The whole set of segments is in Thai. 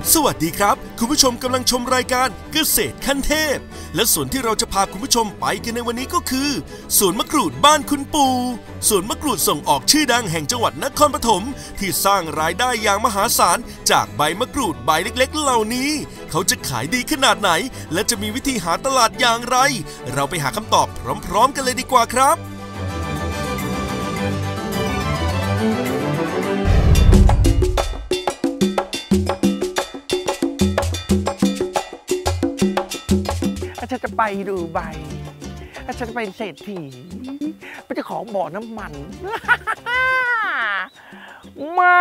สวัสดีครับคุณผู้ชมกำลังชมรายการเกษตรขั้นเทพและสวนที่เราจะพาคุณผู้ชมไปกันในวันนี้ก็คือสวนมะกรูดบ้านคุณปู่สวนมะกรูดส่งออกชื่อดังแห่งจังหวัดนครปฐมที่สร้างรายได้อย่างมหาศาลจากใบมะกรูดใบเล็กๆเหล่านี้เขาจะขายดีขนาดไหนและจะมีวิธีหาตลาดอย่างไรเราไปหาคำตอบพร้อมๆกันเลยดีกว่าครับฉันจะไปดูใบฉันจะเป็นเศรษฐีไปจะขอบ่อน้ำมัน มา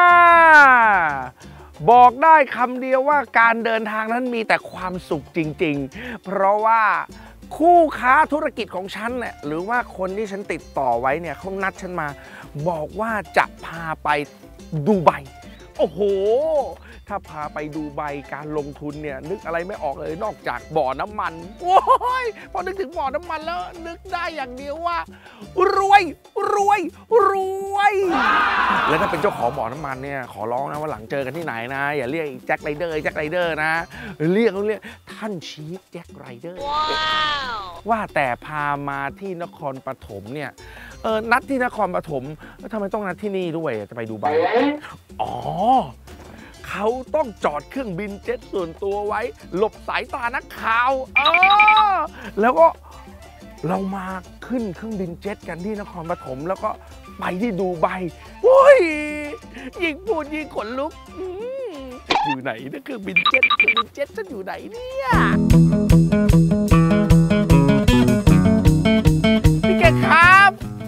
บอกได้คำเดียวว่าการเดินทางนั้นมีแต่ความสุขจริงๆเพราะว่าคู่ค้าธุรกิจของฉันเนี่ยหรือว่าคนที่ฉันติดต่อไว้เนี่ยเขานัดฉันมาบอกว่าจะพาไปดูใบโอ้โหถ้าพาไปดูใบการลงทุนเนี่ยนึกอะไรไม่ออกเลยนอกจากบ่อน้ำมันโอ้ยพอนึกถึงบ่อน้ำมันแล้วนึกได้อย่างเดียวว่ารวยรวยรวยแล้วถ้าเป็นเจ้าของบ่อน้ำมันเนี่ยขอร้องนะว่าหลังเจอกันที่ไหนนะอย่าเรียกแจ็คไรเดอร์นะเรียกท่านชีฟแจ็คไรเดอร์ว่าแต่พามาที่นครปฐมเนี่ยนัดที่นครปฐมแล้วทำไมต้องนัดที่นี่ด้วยจะไปดูใบอ๋อเขาต้องจอดเครื่องบินเจ็ตส่วนตัวไว้หลบสายตานักข่าวแล้วก็เรามาขึ้นเครื่องบินเจ็ตกันที่นครปฐมแล้วก็ไปที่ดูไบโอ้ยยิ่งพูดยิ่งขนลุกอยู่ไหนนะเครื่องบินเจ็ตฉันอยู่ไหนเนี่ยพี่เก่งครับ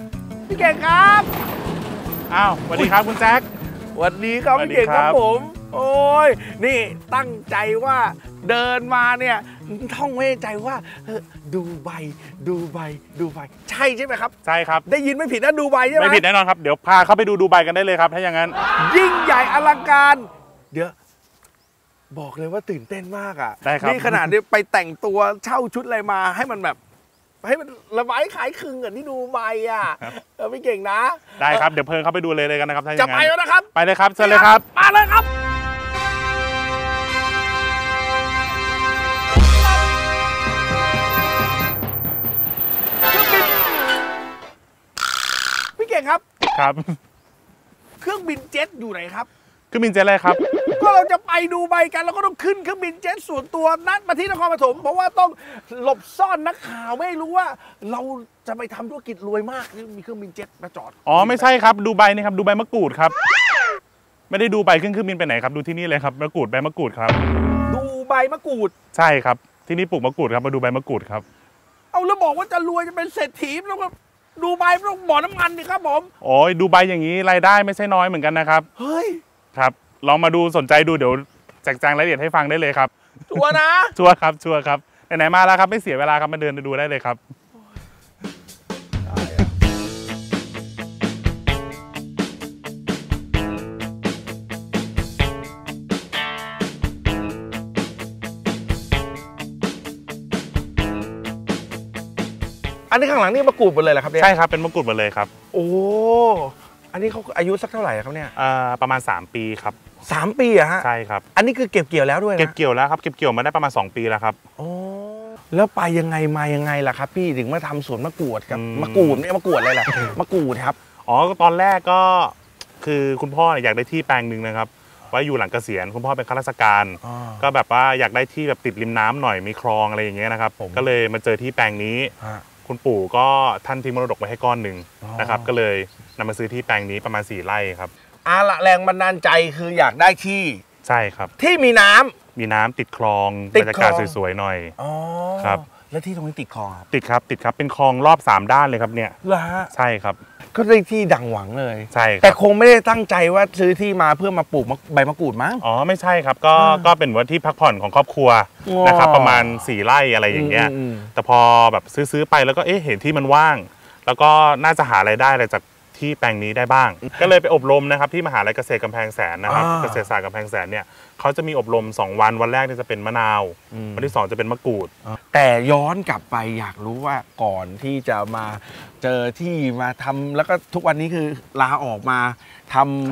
อ้าวสวัสดีครับคุณแจ็คสวัสดีครับพี่เก่งครับผมโอ้ยนี่ตั้งใจว่าเดินมาเนี่ยท่องไว้ในใจว่าดูใบใช่ไหมครับใช่ครับได้ยินไม่ผิดนะดูใบใช่ไหมไม่ผิดแน่นอนครับเดี๋ยวพาเข้าไปดูใบกันได้เลยครับถ้าอย่างนั้นยิ่งใหญ่อลังการเดี๋ยวบอกเลยว่าตื่นเต้นมากอ่ะนี่ขนาดนี้ไปแต่งตัวเช่าชุดอะไรมาให้มันแบบให้มันระบายขายคึงอ่ะนี่ดูใบอ่ะพี่เก่งนะได้ครับเดี๋ยวเพิ่งเข้าไปดูเลยกันนะครับถ้าอย่างนั้นจะไปแล้วนะครับไปเลยครับเชิญเลยครับมาเลยครับพี่เก่งครับเครื่องบินเจ็ตอยู่ไหนครับเครื่องบินเจ็ตอะไรครับก็เราจะไปดูใบกันเราก็ต้องขึ้นเครื่องบินเจ็ตส่วนตัวนัดมาที่นครปฐมเพราะว่าต้องหลบซ่อนนักข่าวไม่รู้ว่าเราจะไปทำธุรกิจรวยมากมีเครื่องบินเจ็ตมาจอดอ๋อไม่ใช่ครับดูใบนี่ครับดูใบมะกรูดครับไม่ได้ดูใบขึ้นเครื่องบินไปไหนครับดูที่นี่เลยครับมะกรูดใบมะกรูดครับดูใบมะกรูดใช่ครับที่นี่ปลูกมะกรูดครับมาดูใบมะกรูดครับเอาแล้วบอกว่าจะรวยจะเป็นเศรษฐีแล้วก็ดูใบต้องบ่อน้ำมันดิครับผมโอ้ยดูใบอย่างนี้รายได้ไม่ใช่น้อยเหมือนกันนะครับเฮ้ยครับลองมาดูสนใจดูเดี๋ยวแจกแจงรายละเอียดให้ฟังได้เลยครับชัวร์นะชัวร์ครับไหนมาแล้วครับไม่เสียเวลาครับมาเดินดูได้เลยครับอันนี้ข้างหลังนี่มะกรูดหมดเลยเหรอครับเนี่ยใช่ครับเป็นมะกรูดหมดเลยครับโอ้อันนี้เขาอายุสักเท่าไหร่ครับเนี่ยประมาณ3 ปีครับ 3 ปีอะฮะใช่ครับอันนี้คือเก็บเกี่ยวแล้วด้วยนะเก็บเกี่ยวแล้วครับเก็บเกี่ยวมาได้ประมาณ2 ปีแล้วครับโอ้แล้วไปยังไงมายังไงล่ะครับพี่ถึงมาทำสวนมะกรูดกับมะกรูดเนี่ยมะกรูดอะไรล่ะมะกรูดครับอ๋อตอนแรกก็คือคุณพ่ออยากได้ที่แปลงหนึ่งนะครับไว้อยู่หลังเกษียณคุณพ่อเป็นข้าราชการก็แบบว่าอยากได้ที่แบบติดริมน้ำหน่อยมีคลองอะไรอย่างเงี้ยนะครับก็เลยมาเจอที่แปลงนี้คุณปู่ก็ท่านทิ้งมรดกไว้ให้ก้อนหนึ่งนะครับก็เลยนำมาซื้อที่แปลงนี้ประมาณ4 ไร่ครับละแรงบันดาลใจคืออยากได้ที่ใช่ครับที่มีน้ำติดคลองบรรยากาศสวยๆหน่อยครับแล้วที่ตรงนี้ติดคลองติดครับเป็นคลองรอบ3 ด้านเลยครับเนี่ยใช่ครับก็ได้ที่ดังหวังเลยใช่แต่คงไม่ได้ตั้งใจว่าซื้อที่มาเพื่อมาปลูกใบมะกรูดมั้งอ๋อไม่ใช่ครับก็เป็นว่าที่พักผ่อนของครอบครัวนะครับประมาณ4 ไร่อะไรอย่างเงี้ยแต่พอแบบซื้อไปแล้วก็เห็นที่มันว่างแล้วก็น่าจะหารายได้อะไรจากที่แปลงนี้ได้บ้างก็เลยไปอบรมนะครับที่มหาลัยเกษตรกำแพงแสนนะครับเกษตรศาสตร์กำแพงแสนเนี่ยเขาจะมีอบรม2 วันแรกจะเป็นมะนาววันที่2จะเป็นมะกรูดแต่ย้อนกลับไปอยากรู้ว่าก่อนที่จะมาเจอที่มาทำแล้วก็ทุกวันนี้คือลาออกมาทำ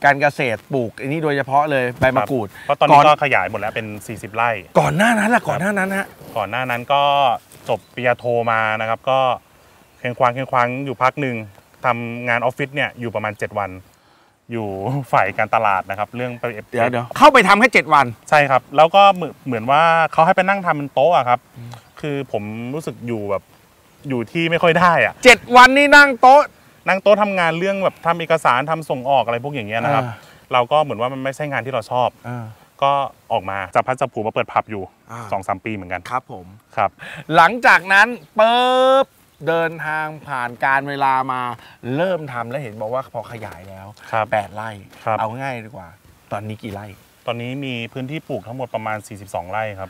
การเกษตรปลูกอันนี้โดยเฉพาะเลยใบมะกรูดเพราะตอนนี้ก็ขยายหมดแล้วเป็น40 ไร่ก่อนหน้านั้นล่ะก่อนหน้านั้นฮะก่อนหน้านั้นก็จบปริญญาโทมานะครับก็เคียงควางอยู่พักหนึ่งทำงานออฟฟิศเนี่ยอยู่ประมาณ7 วันอยู่ฝ่ายการตลาดนะครับเรื่องเดี๋ยวเข้าไปทำแค่7 วันใช่ครับแล้วก็เหมือนว่าเขาให้ไปนั่งทำบนโต๊ะครับคือผมรู้สึกอยู่ที่ไม่ค่อยได้อะ 7 วันนี่นั่งโต๊ะทำงานเรื่องแบบทำเอกสารทำส่งออกอะไรพวกอย่างเงี้ยนะครับเราก็เหมือนว่ามันไม่ใช่งานที่เราชอบก็ออกมาจับพัดจับผูมาเปิดผับอยู่ 2-3 ปีเหมือนกันครับผมครับหลังจากนั้นปุ๊บเดินทางผ่านการเวลามาเริ่มทำแล้วเห็นบอกว่าพอขยายแล้ว8 ไร่เอาง่ายดีกว่าตอนนี้กี่ไร่ตอนนี้มีพื้นที่ปลูกทั้งหมดประมาณ42 ไร่ครับ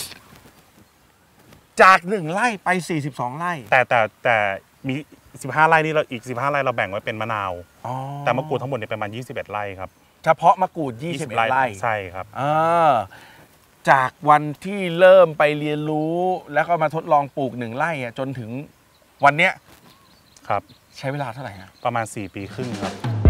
จาก1 ไร่ไป42 ไร่แต่มี15 ไร่นี่เราอีก15 ไร่เราแบ่งไว้เป็นมะนาวแต่มะกรูดทั้งหมดเนี่ยประมาณ21 ไร่ครับเฉพาะมะกรูด21 ไร่ใช่ครับจากวันที่เริ่มไปเรียนรู้แล้วก็มาทดลองปลูก1 ไร่จนถึงวันเนี้ยครับใช้เวลาเท่าไหร่ครับประมาณ4 ปีครึ่งครับ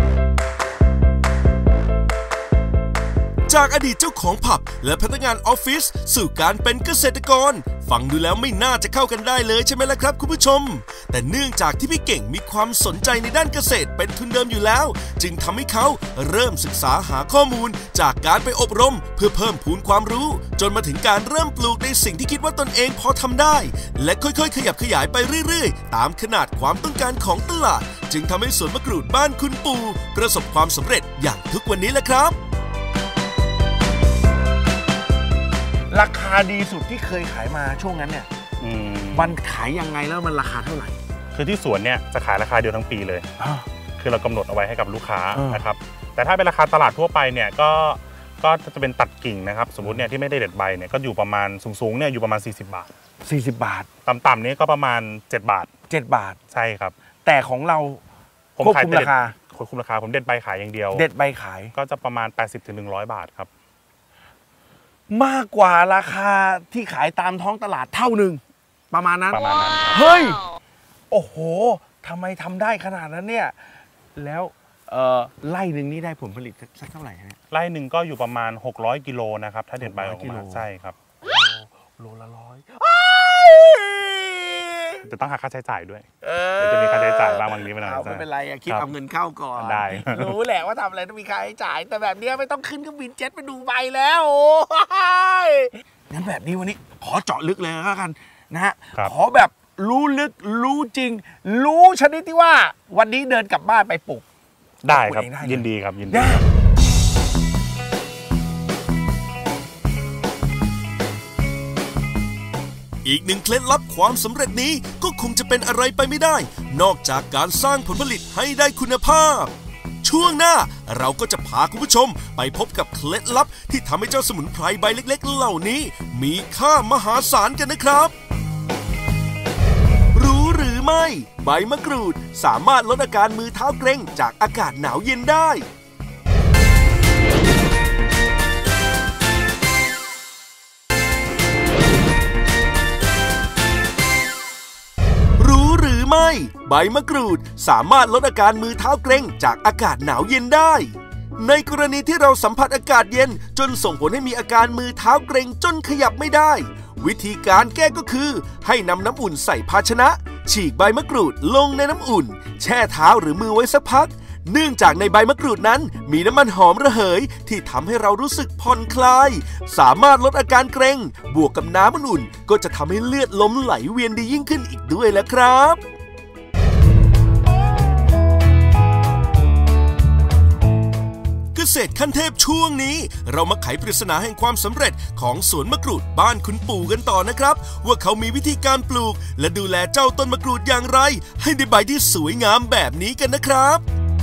จากอดีตเจ้าของผับและพนักงานออฟฟิศสู่การเป็นเกษตรกรฟังดูแล้วไม่น่าจะเข้ากันได้เลยใช่ไหมล่ะครับคุณผู้ชมแต่เนื่องจากที่พี่เก่งมีความสนใจในด้านเกษตรเป็นทุนเดิมอยู่แล้วจึงทำให้เขาเริ่มศึกษาหาข้อมูลจากการไปอบรมเพื่อเพิ่มพูนความรู้จนมาถึงการเริ่มปลูกในสิ่งที่คิดว่าตนเองพอทำได้และค่อยๆขยับขยายไปเรื่อยๆตามขนาดความต้องการของตลาดจึงทำให้สวนมะกรูดบ้านคุณปู่ประสบความสำเร็จอย่างทุกวันนี้แหละครับราคาดีสุดที่เคยขายมาช่วงนั้นเนี่ยมันขายยังไงแล้วมันราคาเท่าไหร่คือที่สวนเนี่ยจะขายราคาเดียวทั้งปีเลยคือเรากำหนดเอาไว้ให้กับลูกค้านะครับแต่ถ้าเป็นราคาตลาดทั่วไปเนี่ยก็จะเป็นตัดกิ่งนะครับสมมุติเนี่ยที่ไม่ได้เด็ดใบเนี่ยก็อยู่ประมาณสูงๆเนี่ยอยู่ประมาณ40 บาท 40 บาทต่ำๆนี้ก็ประมาณ7 บาท 7 บาทใช่ครับแต่ของเราผมขายราคาผมเด็ดใบขายอย่างเดียวเด็ดใบขายก็จะประมาณ80-100 บาทครับมากกว่าราคาที่ขายตามท้องตลาดเท่านึงประมาณนั้นเฮ้ยโอ้โหทำไมทำได้ขนาดนั้นเนี่ยแล้วไร่หนึ่งนี่ได้ผลผลิตสักเท่าไหร่เนี่ยไร่หนึ่งก็อยู่ประมาณ600 กิโลนะครับถ้าเด็ดใบออกมาใช่ครับโลละ100 จะต้องหาค่าใช้จ่ายด้วยจะมีค่าใช้จ่ายบางนี้ไม่ได้ไม่เป็นไรคิดเอาเงินเข้าก่อนได้รู้แหละว่าทำอะไรต้องมีค่าใช้จ่ายแต่แบบนี้ไม่ต้องขึ้นเครื่องบินเจ็ตไปดูใบแล้วงั้นแบบนี้วันนี้ขอเจาะลึกเลยแล้วกันนะฮะขอแบบรู้ลึกรู้จริงรู้ชนิดที่ว่าวันนี้เดินกลับบ้านไปปลูกได้ครับยินดีครับยินดีอีกหนึ่งเคล็ดลับความสำเร็จนี้ก็คงจะเป็นอะไรไปไม่ได้นอกจากการสร้างผลผลิตให้ได้คุณภาพช่วงหน้าเราก็จะพาคุณผู้ชมไปพบกับเคล็ดลับที่ทำให้เจ้าสมุนไพรใบเล็กๆเหล่านี้มีค่ามหาศาลกันนะครับรู้หรือไม่ใบมะกรูดสามารถลดอาการมือเท้าเกร็งจากอากาศหนาวเย็นได้ไม่ใบมะกรูดสามารถลดอาการมือเท้าเกร็งจากอากาศหนาวเย็นได้ในกรณีที่เราสัมผัสอากาศเย็นจนส่งผลให้มีอาการมือเท้าเกร็งจนขยับไม่ได้วิธีการแก้ก็คือให้นำน้ำอุ่นใส่ภาชนะฉีกใบมะกรูดลงในน้ำอุ่นแช่เท้าหรือมือไว้สักพักเนื่องจากในใบมะกรูดนั้นมีน้ำมันหอมระเหยที่ทำให้เรารู้สึกผ่อนคลายสามารถลดอาการเกร็งบวกกับน้ำอุ่นก็จะทำให้เลือดลมไหลเวียนดียิ่งขึ้นอีกด้วยแหละครับเกษตรขั้นเทพช่วงนี้เรามาไขปริศนาแห่งความสำเร็จของสวนมะกรูดบ้านคุณปู่กันต่อนะครับว่าเขามีวิธีการปลูกและดูแลเจ้าต้นมะกรูดอย่างไรให้ได้ใบที่สวยงามแบบนี้กันนะครับ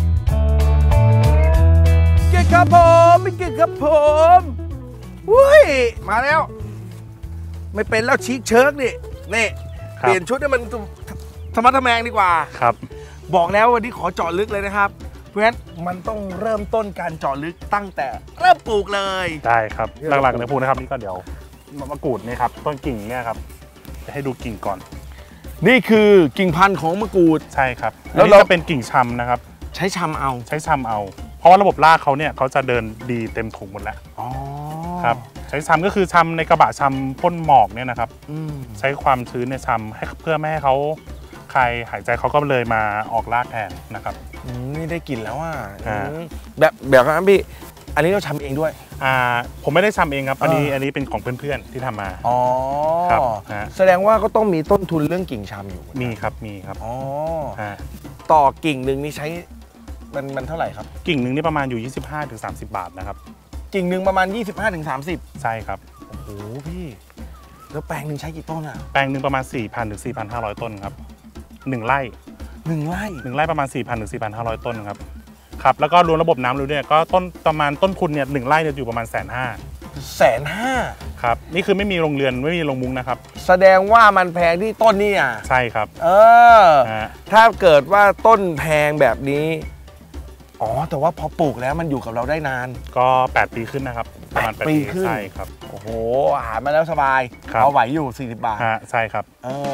เก่งครับผมไม่เก่งครับผมอุ้ยมาแล้วไม่เป็นแล้วชีกเชิร์กนี่เปลี่ยนชุดให้มันธรรมะทแมงดีกว่าครับบอกแล้ววันนี้ขอเจาะลึกเลยนะครับเพราะฉะนั้นมันต้องเริ่มต้นการเจาะลึกตั้งแต่เริ่มปลูกเลยได้ครับหลักๆในปลูกนะครับนี่ก็เดี๋ยวมะกรูดนี่ครับต้นกิ่งเนี่ยครับจะให้ดูกิ่งก่อนนี่คือกิ่งพันธุ์ของมะกรูดใช่ครับแล้วเราจะเป็นกิ่งชำนะครับใช้ชำเอาเพเพราะว่าระบบรากเขาเนี่ยเขาจะเดินดีเต็มถุงหมดแล้วครับใช้ชำก็คือชำในกระบะชำพ่นหมอกเนี่ยนะครับใช้ความชื้นในชำให้เพื่อไม่ให้เขาใครหายใจเขาก็เลยมาออกรากแทนนะครับนี่ได้กลิ่นแล้วแบบนั้นพี่อันนี้เราทำเองด้วยผมไม่ได้ทำเองครับอันนี้เป็นของเพื่อนๆที่ทำมาครับแสดงว่าก็ต้องมีต้นทุนเรื่องกิ่งชำอยู่มีครับต่อกิ่งหนึ่งนี่ใช้มันเท่าไหร่ครับกิ่งหนึ่งนี่ประมาณอยู่ 25-30 บาทนะครับกิ่งหนึ่งประมาณ 25-30 ใช่ครับโอ้โหพี่แล้วแปลงหนึ่งใช้กี่ต้นอ่ะแปลงหนึ่งประมาณ 4,000-4,500 ต้นครับ1 ไร่ประมาณ 4,000-4,500 ต้นครับครับแล้วก็รวมระบบน้ำรู้เนี่ยก็ประมาณต้นทุนเนี่ย1 ไร่เนี่ยอยู่ประมาณ 150,000 ครับนี่คือไม่มีโรงเรือนไม่มีโรงมุ้งนะครับแสดงว่ามันแพงที่ต้นนี่ใช่ครับถ้าเกิดว่าต้นแพงแบบนี้แต่ว่าพอปลูกแล้วมันอยู่กับเราได้นานก็8 ปีขึ้นนะครับประมาณ8 ปีขึ้นใช่ครับโอ้โหอาหารมาแล้วสบายเอาไหวอยู่40 บาทใช่ครับ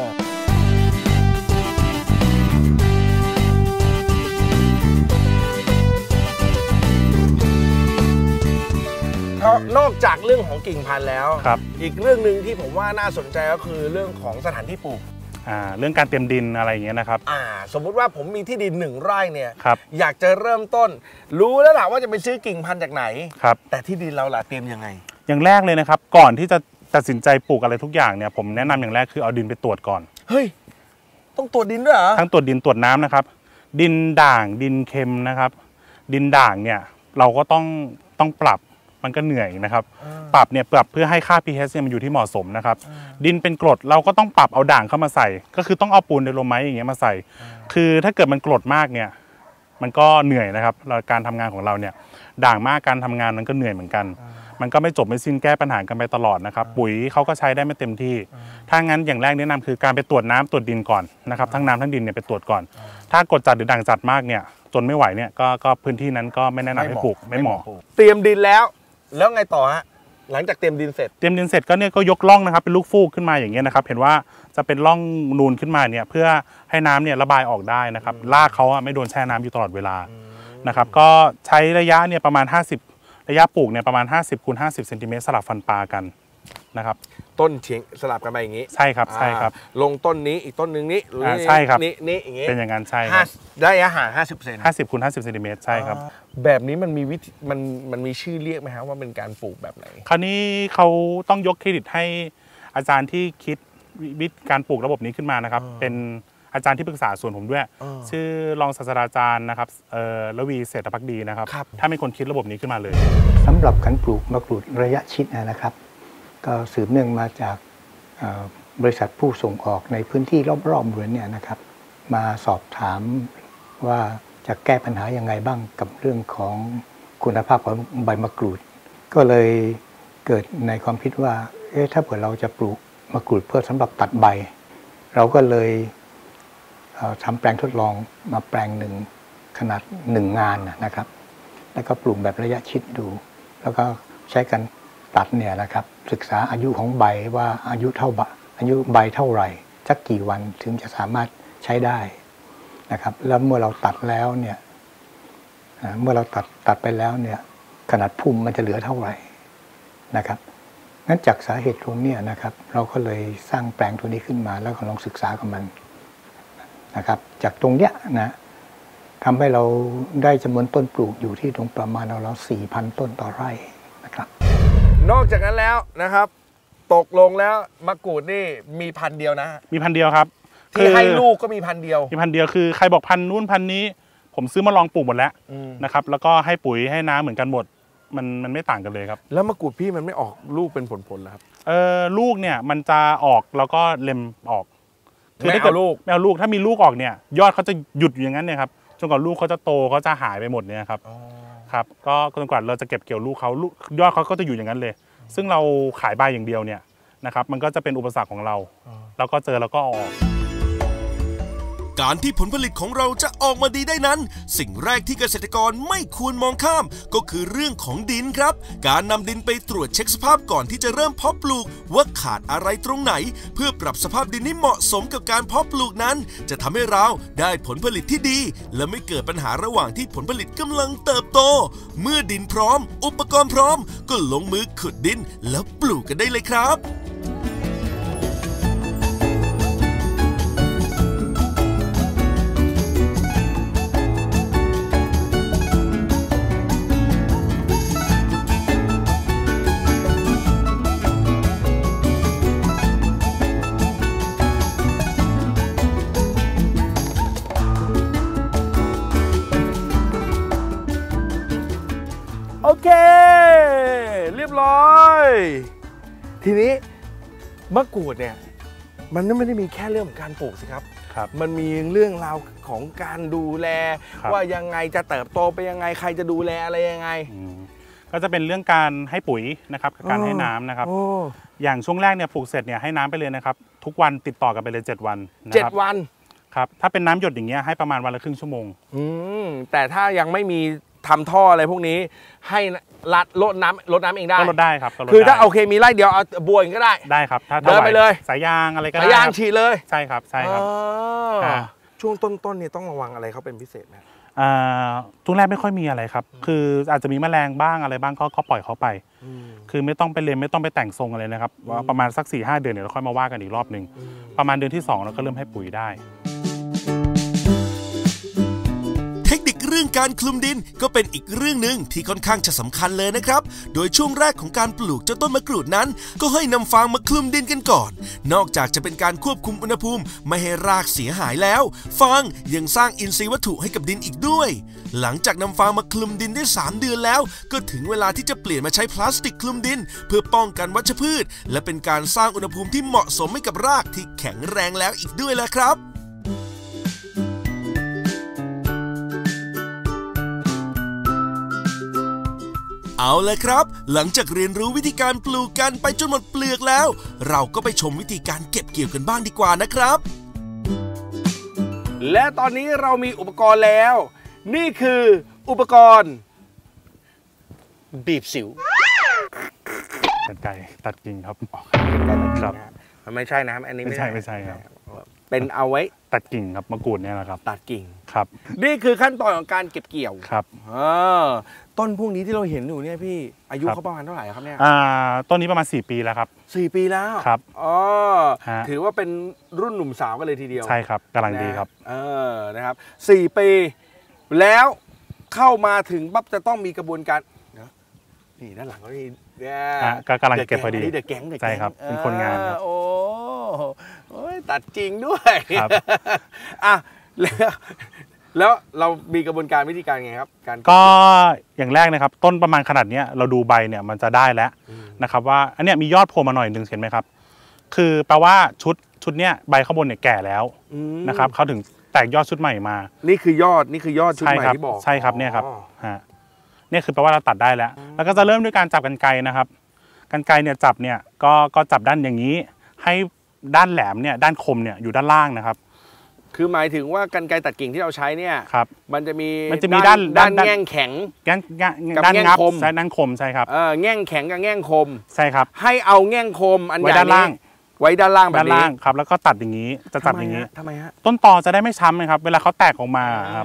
นอกจากเรื่องของกิ่งพันธุ์แล้วอีกเรื่องหนึ่งที่ผมว่าน่าสนใจก็คือเรื่องของสถานที่ปลูกเรื่องการเตรียมดินอะไรอย่างเงี้ยนะครับสมมุติว่าผมมีที่ดิน1 ไร่เนี่ยอยากจะเริ่มต้นรู้แล้วล่ะว่าจะไปซื้อกิ่งพันธุ์จากไหนแต่ที่ดินเราล่ะเตรียมยังไงอย่างแรกเลยนะครับก่อนที่จะตัดสินใจปลูกอะไรทุกอย่างเนี่ยผมแนะนำอย่างแรกคือเอาดินไปตรวจก่อนเฮ้ยต้องตรวจดินด้วยเหรอทั้งตรวจดินตรวจน้ำนะครับดินด่างดินเค็มนะครับดินด่างเนี่ยเราก็ต้องปรับมันก็เหนื่อยนะครับปรับเพื่อให้ค่า pH เนี่ยมันอยู่ที่เหมาะสมนะครับดินเป็นกรดเราก็ต้องปรับเอาด่างเข้ามาใส่ก็คือต้องเอาปูนไดโลไมต์อย่างเงี้ยมาใส่คือถ้าเกิดมันกรดมากเนี่ยมันก็เหนื่อยนะครับการทำงานของเราเนี่ยด่างมากการทำงานมันก็เหนื่อยเหมือนกันมันก็ไม่จบไม่สิ้นแก้ปัญหากันไปตลอดนะครับปุ๋ยเขาก็ใช้ได้ไม่เต็มที่ถ้างั้นอย่างแรกแนะนำคือการไปตรวจน้ำตรวจดินก่อนนะครับทั้งน้ำทั้งดินเนี่ยไปตรวจก่อนถ้ากรดจัดหรือด่างจัดมากเนี่ยจนไม่ไหวเนี่ยก็พื้นที่นั้นก็ไม่แนะนำให้ปลูกไม่เหมาะเตรียมดินแล้วไงต่อฮะหลังจากเตรียมดินเสร็จก็ยกร่องนะครับเป็นลูกฟูกขึ้นมาอย่างเงี้ยนะครับเห็นว่าจะเป็นร่องนูนขึ้นมาเนี่ยเพื่อให้น้ำเนี่ยระบายออกได้นะครับรากเขาไม่โดนแช่น้ำอยู่ตลอดเวลานะครับก็ใช้ระยะเนี่ยประมาณ50ระยะปลูกเนี่ยประมาณ50 คูณ 50 เซนติเมตรสลับฟันปลากันนะครับต้นเฉียงสลับกันไปอย่างนี้ใช่ครับลงต้นนี้อีกต้นหนึ่งนี้ใช่ครับนี่อย่างนี้เป็นอย่างนั้นใช่ครับได้อาหาร50 เซน 50 คูณ 50 เซนติเมตรใช่ครับแบบนี้มันมีวิธีมันมีชื่อเรียกไหมครับว่าเป็นการปลูกแบบไหนคราวนี้เขาต้องยกเครดิตให้อาจารย์ที่คิดวิธีการปลูกระบบนี้ขึ้นมานะครับเป็นอาจารย์ที่ปรึกษาส่วนผมด้วยชื่อรองศาสตราจารย์นะครับระวีเศรษฐภักดีนะครับถ้าเป็นคนคิดระบบนี้ขึ้นมาเลยสำหรับการปลูกมะกรูดระยะชิดนะครับก็สืบเนื่องมาจากบริษัทผู้ส่งออกในพื้นที่รอบๆบริเวณเนี่ยนะครับมาสอบถามว่าจะแก้ปัญหายังไงบ้างกับเรื่องของคุณภาพของใบมะกรูดก็เลยเกิดในความคิดว่าถ้าเผื่อเราจะปลูกมะกรูดเพื่อสำหรับตัดใบเราก็เลยทำแปลงทดลองมาแปลงหนึ่งขนาด1 งานนะครับแล้วก็ปลูกแบบระยะชิดดูแล้วก็ใช้กันตัดเนี่ยนะครับศึกษาอายุของใบว่าอายุใบเท่าไหร่สักกี่วันถึงจะสามารถใช้ได้นะครับแล้วเมื่อเราตัดแล้วเนี่ยเมื่อเราตัดไปแล้วเนี่ยขนาดพุ่มมันจะเหลือเท่าไหร่นะครับงั้นจากสาเหตุตรงนี้นะครับเราก็เลยสร้างแปลงตัวนี้ขึ้นมาแล้วก็ลองศึกษากับมันนะครับจากตรงเนี้ยนะทำให้เราได้จำนวนต้นปลูกอยู่ที่ตรงประมาณเรา 4,000 ต้นต่อไร่นะครับนอกจากนั้นแล้วนะครับตกลงแล้วมะกรูดนี่มีพันธุ์เดียวนะมีพันธุ์เดียวครับที่ให้ลูกก็มีพันธุ์เดียวคือใครบอกพันธุ์นู้นพันธุ์นี้ผมซื้อมาลองปลูกหมดแล้วนะครับแล้วก็ให้ปุ๋ยให้น้ำเหมือนกันหมดมันไม่ต่างกันเลยครับแล้วมะกรูดพี่มันไม่ออกลูกเป็นผลๆแล้วครับลูกเนี่ยมันจะออกแล้วก็เล็มออกคือถ้าเกิดไม่เอาลูกถ้ามีลูกออกเนี่ยยอดเขาจะหยุดอย่างนั้นเนี่ยครับจนกว่าลูกเขาจะโตเขาจะหายไปหมดเนี่ยครับครับก็จนกว่าเราจะเก็บเกี่ยวลูกเขายอดเขาก็จะอยู่อย่างนั้นเลยซึ่งเราขายใบอย่างเดียวเนี่ยนะครับมันก็จะเป็นอุปสรรคของเราแล้วก็เจอแล้วก็ออกการที่ผลผลิตของเราจะออกมาดีได้นั้นสิ่งแรกที่เกษตรกรไม่ควรมองข้ามก็คือเรื่องของดินครับการนำดินไปตรวจเช็คสภาพก่อนที่จะเริ่มเพาะปลูกว่าขาดอะไรตรงไหนเพื่อปรับสภาพดินให้เหมาะสมกับการเพาะปลูกนั้นจะทำให้เราได้ผลผลิตที่ดีและไม่เกิดปัญหาระหว่างที่ผลผลิตกำลังเติบโตเมื่อดินพร้อมอุปกรณ์พร้อมก็ลงมือขุดดินแล้วปลูกกันได้เลยครับโอเคเรียบร้อยทีนี้มะกรูดเนี่ยมันไม่ได้มีแค่เรื่องของการปลูกสิครับมันมีเรื่องราวของการดูแลว่ายังไงจะเติบโตไปยังไงใครจะดูแลอะไรยังไงก็จะเป็นเรื่องการให้ปุ๋ยนะครับกับการให้น้ำนะครับอย่างช่วงแรกเนี่ยปลูกเสร็จเนี่ยให้น้ำไปเลยนะครับทุกวันติดต่อกันไปเลย7 วันนะครับ 7 วันครับถ้าเป็นน้ำหยดอย่างเงี้ยให้ประมาณวันละครึ่งชั่วโมงแต่ถ้ายังไม่มีทำท่ออะไรพวกนี้ให้ลดน้ำเองได้ก็ลดได้ครับคือถ้าโอเคมีไร่เดียวเอาบัวเองก็ได้ครับถ้าเดินไปเลยสายยางอะไรก็ได้สายยางฉีดเลยใช่ครับช่วงต้นเนี่ยต้องระวังอะไรเขาเป็นพิเศษไหมช่วงแรกไม่ค่อยมีอะไรครับคืออาจจะมีแมลงบ้างอะไรบ้างก็ปล่อยเขาไปคือไม่ต้องไปเรียนไม่ต้องไปแต่งทรงอะไรนะครับว่าประมาณสัก 4-5 เดือนเดี๋ยวเราค่อยมาว่ากันอีกรอบหนึ่งประมาณเดือนที่2เราก็เริ่มให้ปุ๋ยได้เทคนิคเรื่องการคลุมดินก็เป็นอีกเรื่องหนึ่งที่ค่อนข้างจะสำคัญเลยนะครับโดยช่วงแรกของการปลูกเจ้าต้นมะกรูดนั้นก็ให้นำฟางมาคลุมดินกันก่อนนอกจากจะเป็นการควบคุมอุณหภูมิไม่ให้รากเสียหายแล้วฟางยังสร้างอินทรีย์วัตถุให้กับดินอีกด้วยหลังจากนำฟางมาคลุมดินได้3 เดือนแล้วก็ถึงเวลาที่จะเปลี่ยนมาใช้พลาสติกคลุมดินเพื่อป้องกันวัชพืชและเป็นการสร้างอุณหภูมิที่เหมาะสมให้กับรากที่แข็งแรงแล้วอีกด้วยแหละครับเอาละครับหลังจากเรียนรู้วิธีการปลูกกันไปจนหมดเปลือกแล้วเราก็ไปชมวิธีการเก็บเกี่ยวกันบ้างดีกว่านะครับและตอนนี้เรามีอุปกรณ์แล้วนี่คืออุปกรณ์บีบสิวกรรไกรตัดกิ่งครับครับมันไม่ใช่นะอันนี้ไม่ใช่ครับเป็นเอาไว้ตัดกิ่งครับมะกรูดเนี่ยนะครับตัดกิ่งครับนี่คือขั้นตอนของการเก็บเกี่ยวครับต้นพวกนี้ที่เราเห็นอยู่เนี่ยพี่อายุเขาประมาณเท่าไหร่ครับเนี่ยต้นนี้ประมาณ4 ปีแล้วครับ 4 ปีแล้วครับถือว่าเป็นรุ่นหนุ่มสาวกันเลยทีเดียวใช่ครับกำลังดีครับนะครับ4 ปีแล้วเข้ามาถึงปั๊บจะต้องมีกระบวนการนี่ด้านหลังก็นี่ก็กำลังเก็บพอดีเด็กแก๊งใช่ครับเป็นคนงานครับโอ้ยตัดจริงด้วยครับแล้วเรามีกระบวนการวิธีการไงครับก็อย่างแรกนะครับต้นประมาณขนาดนี้เราดูใบเนี่ยมันจะได้แล้วนะครับว่าอันนี้มียอดโผล่มาหน่อยนึงเห็นไหมครับคือแปลว่าชุดเนี้ยใบข้างบนเนี่ยแก่แล้วนะครับเขาถึงแตกยอดชุดใหม่มานี่คือยอดชุดใหม่ที่บอกใช่ครับเนี่ยครับเนี่ยคือแปลว่าเราตัดได้แล้วก็จะเริ่มด้วยการจับกรรไกรนะครับกรรไกรเนี่ยจับเนี่ยก็จับด้านอย่างนี้ให้ด้านแหลมเนี่ยด้านคมเนี่ยอยู่ด้านล่างนะครับคือหมายถึงว่ากรรไกรตัดกิ่งที่เราใช้เนี่ยมันจะมีด้านแง่งแข็งกับแง่งคมใช่ด้านคมใช่ครับแง่งแข็งกับแง่งคมใช่ครับให้เอาแง่งคมอันใหญ่ด้านล่างไว้ด้านล่างแบบนี้ครับแล้วก็ตัดอย่างนี้จะจับอย่างนี้ทำไมฮะต้นตอจะได้ไม่ช้ำนะครับเวลาเขาแตกออกมาครับ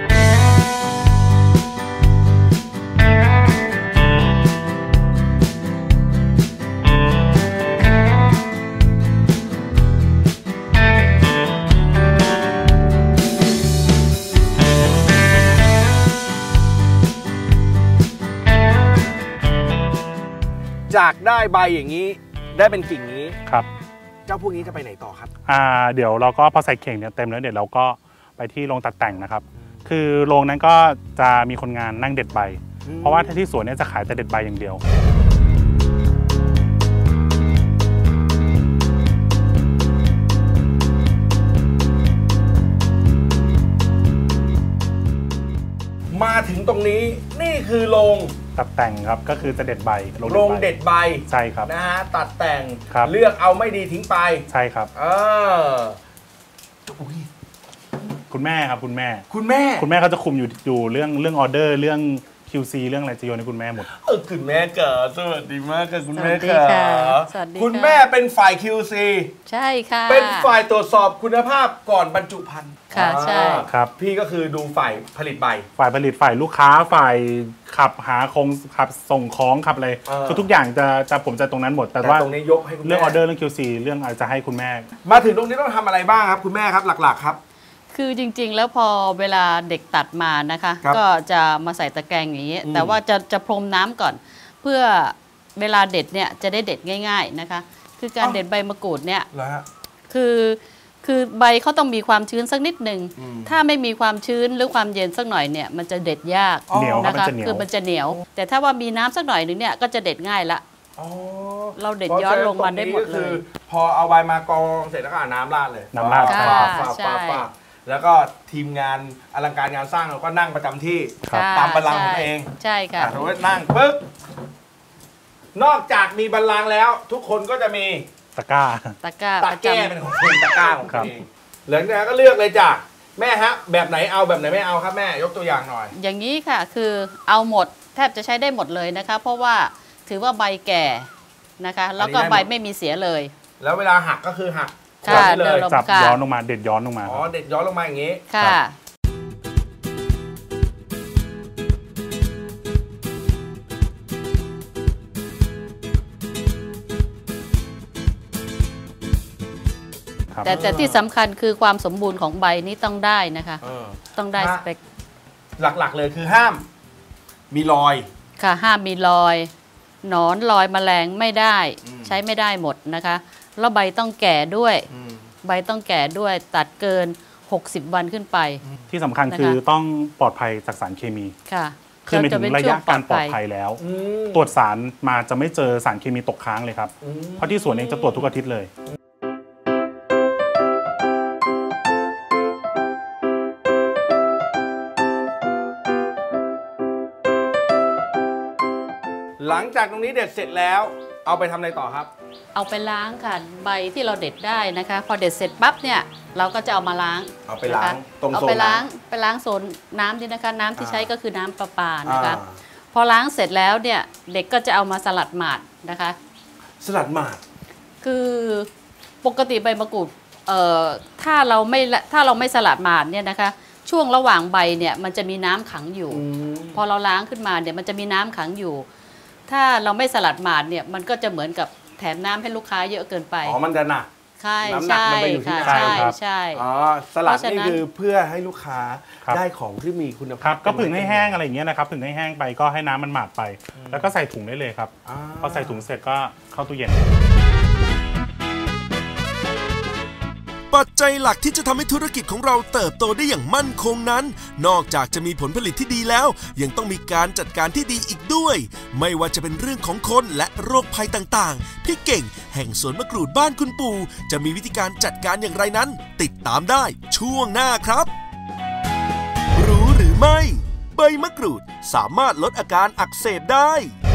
จากได้ใบอย่างนี้ได้เป็นกิ่งนี้ครับเจ้าพวกนี้จะไปไหนต่อครับเดี๋ยวเราก็พอใส่เข่งเนี่ยเต็มแล้วเดี๋ยวเราก็ไปที่โรงตัดแต่งนะครับคือโรงนั้นก็จะมีคนงานนั่งเด็ดใบเพราะว่าที่สวนเนี่ยจะขายแต่เด็ดใบอย่างเดียวมาถึงตรงนี้นี่คือโรงตัดแต่งครับก็คือจะเด็ดใบโรงเด็ดใบใช่ครับนะฮะตัดแต่งเลือกเอาไม่ดีทิ้งไปใช่ครับคุณแม่ครับคุณแม่คุณแม่คุณแม่เขาจะคุมอยู่เรื่องออเดอร์เรื่อง QC เรื่องอะไรจะโยนให้คุณแม่หมดคุณแม่เก๋สวัสดีมากค่ะคุณแม่เก๋สวัสดีค่ะคุณแม่เป็นฝ่าย QC ใช่ค่ะเป็นฝ่ายตรวจสอบคุณภาพก่อนบรรจุภัณฑ์ค่ะใช่ครับพี่ก็คือดูฝ่ายผลิตใบฝ่ายผลิตฝ่ายลูกค้าฝ่ายขับหาขับส่งของขับอะไรคือทุกอย่างจะผมจะตรงนั้นหมดแต่ว่าตรงนี้ยกให้คุณแม่เรื่องออเดอร์เรื่อง QC เรื่องอะไรจะให้คุณแม่มาถึงตรงนี้ต้องทำอะไรบ้างครับคุณแม่ครับหลักๆครับคือจริงๆแล้วพอเวลาเด็กตัดมานะคะก็จะมาใส่ตะแกรงอย่างนี้แต่ว่าจะพรมน้ำก่อนเพื่อเวลาเด็ดเนี่ยจะได้เด็ดง่ายๆนะคะคือการเด็ดใบมะกรูดเนี่ยคือใบเขาต้องมีความชื้นสักนิดหนึ่งถ้าไม่มีความชื้นหรือความเย็นสักหน่อยเนี่ยมันจะเด็ดยากนะคะคือมันจะเหนียวแต่ถ้าว่ามีน้ำสักหน่อยนึงเนี่ยก็จะเด็ดง่ายละเราเด็ดย้อนลงมาได้หมดเลยพอเอาใบมากองเสร็จแล้วก็น้ำราดเลยน้ำราดฝาแล้วก็ทีมงานอลังการงานสร้างเราก็นั่งประจำที่ตามบัลลังก์ของเองใช่ค่ะสมมตินั่งปึ๊บนอกจากมีบัลลังก์แล้วทุกคนก็จะมีตะกร้าแก้เป็นของคุณตะกร้าของคุณเองหลังจากนั้นก็เลือกเลยจ้ะแม่ฮะแบบไหนเอาแบบไหนไม่เอาครับแม่ยกตัวอย่างหน่อยอย่างนี้ค่ะคือเอาหมดแทบจะใช้ได้หมดเลยนะคะเพราะว่าถือว่าใบแก่นะคะแล้วก็ใบไม่มีเสียเลยแล้วเวลาหักก็คือหักค่ะจับย้อนลงมาเด็ดย้อนลงมาเด็ดย้อนลงมาอย่างนี้ค่ะแต่ที่สำคัญคือความสมบูรณ์ของใบนี้ต้องได้นะคะต้องได้สเปคหลักๆเลยคือห้ามมีรอยค่ะห้ามมีรอยหนอนรอยแมลงไม่ได้ใช้ไม่ได้หมดนะคะแล้วใบต้องแก่ด้วยใบต้องแก่ด้วยตัดเกิน60 วันขึ้นไปที่สำคัญคือต้องปลอดภัยจากสารเคมีค่ะคือไม่ถึงระยะการปลอดภัยแล้วตรวจสารมาจะไม่เจอสารเคมีตกค้างเลยครับเพราะที่สวนเองจะตรวจทุกอาทิตย์เลยหลังจากตรงนี้เด็ดเสร็จแล้วเอาไปทำอะไรต่อครับเอาไปล้างค่ะใบที่เราเด็ดได้นะคะพอเด็ดเสร็จปั๊บเนี่ยเราก็จะเอามาล้างเอาไปล้างตรงโซนไปล้างโซนน้ำนี่นะคะน้ำที่ใช้ก็คือน้ำประปานะคะพอล้างเสร็จแล้วเนี่ยเด็กก็จะเอามาสลัดหมาดนะคะสลัดหมาดคือปกติใบมะกรูดถ้าเราไม่สลัดหมาดเนี่ยนะคะช่วงระหว่างใบเนี่ยมันจะมีน้ำขังอยู่พอเราล้างขึ้นมาเนี่ยมันจะมีน้ำขังอยู่ถ้าเราไม่สลัดหมาดเนี่ยมันก็จะเหมือนกับแถมน้ำให้ลูกค้าเยอะเกินไปมันจะหนักใช่ใช่ใช่สลัดนี่คือเพื่อให้ลูกค้าได้ของที่มีคุณภาพก็ผึ่งให้แห้งอะไรอย่างเงี้ยนะครับผึ่งให้แห้งไปก็ให้น้ำมันหมาดไปแล้วก็ใส่ถุงได้เลยครับพอใส่ถุงเสร็จก็เข้าตู้เย็นปัจจัยหลักที่จะทำให้ธุรกิจของเราเติบโตได้อย่างมั่นคงนั้นนอกจากจะมีผลผลิตที่ดีแล้วยังต้องมีการจัดการที่ดีอีกด้วยไม่ว่าจะเป็นเรื่องของคนและโรคภัยต่างๆพี่เก่งแห่งสวนมะกรูดบ้านคุณปู่จะมีวิธีการจัดการอย่างไรนั้นติดตามได้ช่วงหน้าครับรู้หรือไม่ใบมะกรูดสามารถลดอาการอักเสบได้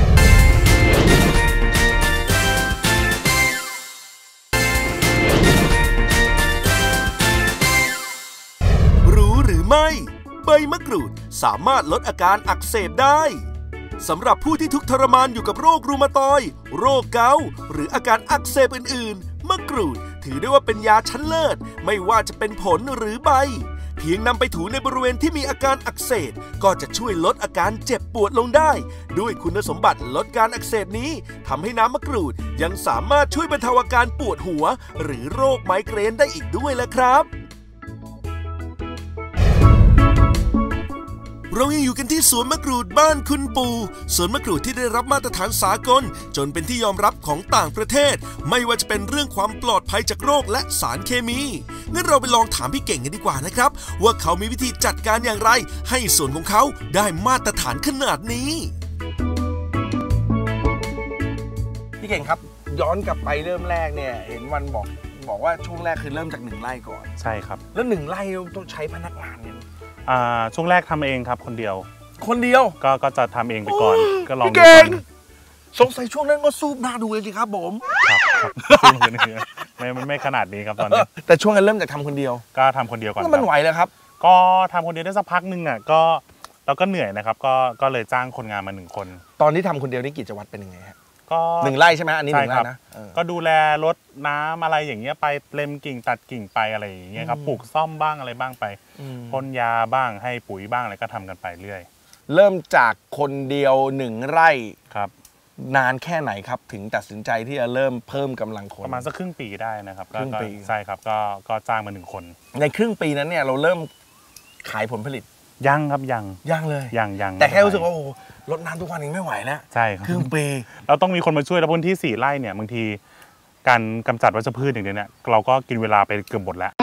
ไม่ใบมะกรูดสามารถลดอาการอักเสบได้สำหรับผู้ที่ทุกข์ทรมานอยู่กับโรครูมาตอยด์โรคเกาต์หรืออาการอักเสบอื่นๆมะกรูดถือได้ว่าเป็นยาชั้นเลิศไม่ว่าจะเป็นผลหรือใบเพียงนำไปถูในบริเวณที่มีอาการอักเสบก็จะช่วยลดอาการเจ็บปวดลงได้ด้วยคุณสมบัติลดการอักเสบนี้ทำให้น้ำมะกรูดยังสามารถช่วยบรรเทาอาการปวดหัวหรือโรคไมเกรนได้อีกด้วยแหละครับเรายังอยู่กันที่สวนมะกรูดบ้านคุณปู่สวนมะกรูดที่ได้รับมาตรฐานสากลจนเป็นที่ยอมรับของต่างประเทศไม่ว่าจะเป็นเรื่องความปลอดภัยจากโรคและสารเคมีงั้นเราไปลองถามพี่เก่งกันดีกว่านะครับว่าเขามีวิธีจัดการอย่างไรให้สวนของเขาได้มาตรฐานขนาดนี้พี่เก่งครับย้อนกลับไปเริ่มแรกเนี่ยเห็นวันบอกว่าช่วงแรกคือเริ่มจาก1 ไร่ก่อนใช่ครับแล้ว1 ไร่ต้องใช้พนักงานเนี่ยช่วงแรกทำเองครับคนเดียวก็จะทำเองไปก่อนก็ลองดูก่อนสงสัยช่วงนั้นก็ซูบหน้าดูเลยสิครับผมไม่ขนาดนี้ครับตอนนี้แต่ช่วงนั้นเริ่มจากทำคนเดียวก็ทำคนเดียวก่อนแล้วมันไหวเลยครับก็ทำคนเดียวได้สักพักหนึ่งอ่ะก็เราก็เหนื่อยนะครับก็เลยจ้างคนงานมา1 คนตอนที่ทำคนเดียวนี่กิจวัตรเป็นยังไงฮะก็ 1 ไร่ใช่ไหมอันนี้1 ไร่นะก็ดูแลรดน้ำอะไรอย่างเงี้ยไปเล็มกิ่งตัดกิ่งไปอะไรอย่างเงี้ยครับปลูกซ่อมบ้างอะไรบ้างไปพ่นยาบ้างให้ปุ๋ยบ้างอะไรก็ทำกันไปเรื่อยเริ่มจากคนเดียว1 ไร่ครับนานแค่ไหนครับถึงตัดสินใจที่จะเริ่มเพิ่มกำลังคนประมาณสักครึ่งปีได้นะครับครึ่งปีใช่ครับก็จ้างมา1 คนในครึ่งปีนั้นเนี่ยเราเริ่มขายผลผลิตยังครับยังเลยยังแต่แค่รู้สึกว่าโอ้รดน้ำทุกวันเองไม่ไหวแล้วใช่ครับครึ่งปีเราต้องมีคนมาช่วยแล้วพื้นที่4 ไร่เนี่ยบางทีการกำจัดวัชพืชอย่างเดียวเนี่ยเราก็กินเวลาไปเกือบหมดแล้ว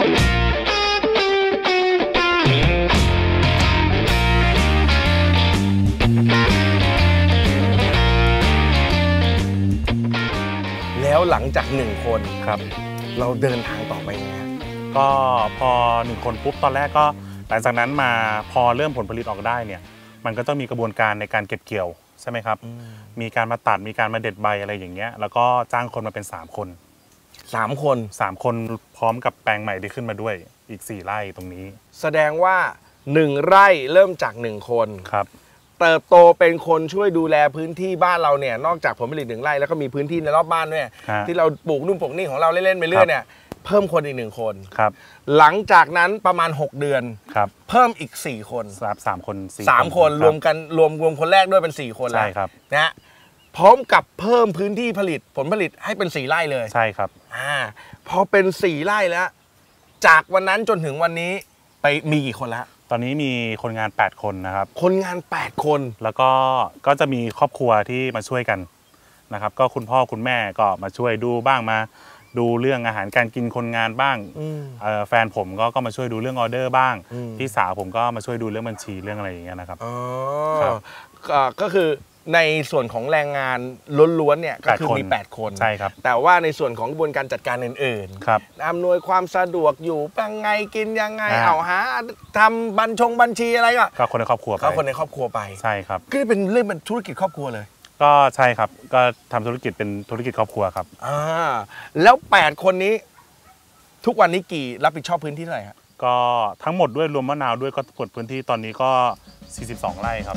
แล้วหลังจาก1 คนครับเราเดินทางต่อไปไงก็พอ1 คนปุ๊บตอนแรกก็หลังจากนั้นมาพอเริ่มผลผลิตออกได้เนี่ยมันก็ต้องมีกระบวนการในการเก็บเกี่ยวใช่ไหมครับมีการมาตัดมีการมาเด็ดใบอะไรอย่างเงี้ยแล้วก็จ้างคนมาเป็น3 คน3 คนพร้อมกับแปลงใหม่ที่ขึ้นมาด้วยอีก4 ไร่ตรงนี้แสดงว่า1 ไร่เริ่มจาก1 คนครับเติบโตเป็นคนช่วยดูแลพื้นที่บ้านเราเนี่ยนอกจากผลผลิต1 ไร่แล้วก็มีพื้นที่ในรอบบ้านด้วยที่เราปลูกนู่นปลูกนี่ของเราเล่นๆไปเรื่อยเนี่ยเพิ่มคนอีก1 คนครับหลังจากนั้นประมาณ6 เดือนครับเพิ่มอีก4 คน 3 คน 3 คนรวมกันรวมคนแรกด้วยเป็น4 คนแล้วใช่ครับนะพร้อมกับเพิ่มพื้นที่ผลผลิตให้เป็น4 ไร่เลยใช่ครับพอเป็น4 ไร่แล้วจากวันนั้นจนถึงวันนี้ไปมีกี่คนแล้วตอนนี้มีคนงาน8 คนนะครับคนงาน8 คนแล้วก็จะมีครอบครัวที่มาช่วยกันนะครับก็คุณพ่อคุณแม่ก็มาช่วยดูบ้างมาดูเรื่องอาหารการกินคนงานบ้างแฟนผมก็มาช่วยดูเรื่องออเดอร์บ้างพี่สาวผมก็มาช่วยดูเรื่องบัญชีเรื่องอะไรอย่างเงี้ยนะครับก็คือในส่วนของแรงงานล้วนๆเนี่ยก็คือมี8 คนใช่ครับแต่ว่าในส่วนของกระบวนการจัดการอื่นๆอำนวยความสะดวกอยู่ยังไงกินยังไงเอาหาทำบัญชีอะไรก็คนในครอบครัวไปใช่ครับก็เป็นเรื่องเป็นธุรกิจครอบครัวเลยก็ใช่ครับก็ทำธุรกิจเป็นธุรกิจครอบครัวครับแล้ว8 คนนี้ทุกวันนี้รับผิดชอบพื้นที่เท่าไหร่ครับก็ทั้งหมดด้วยรวมมะนาวด้วยก็กดพื้นที่ตอนนี้ก็42 ไร่ครับ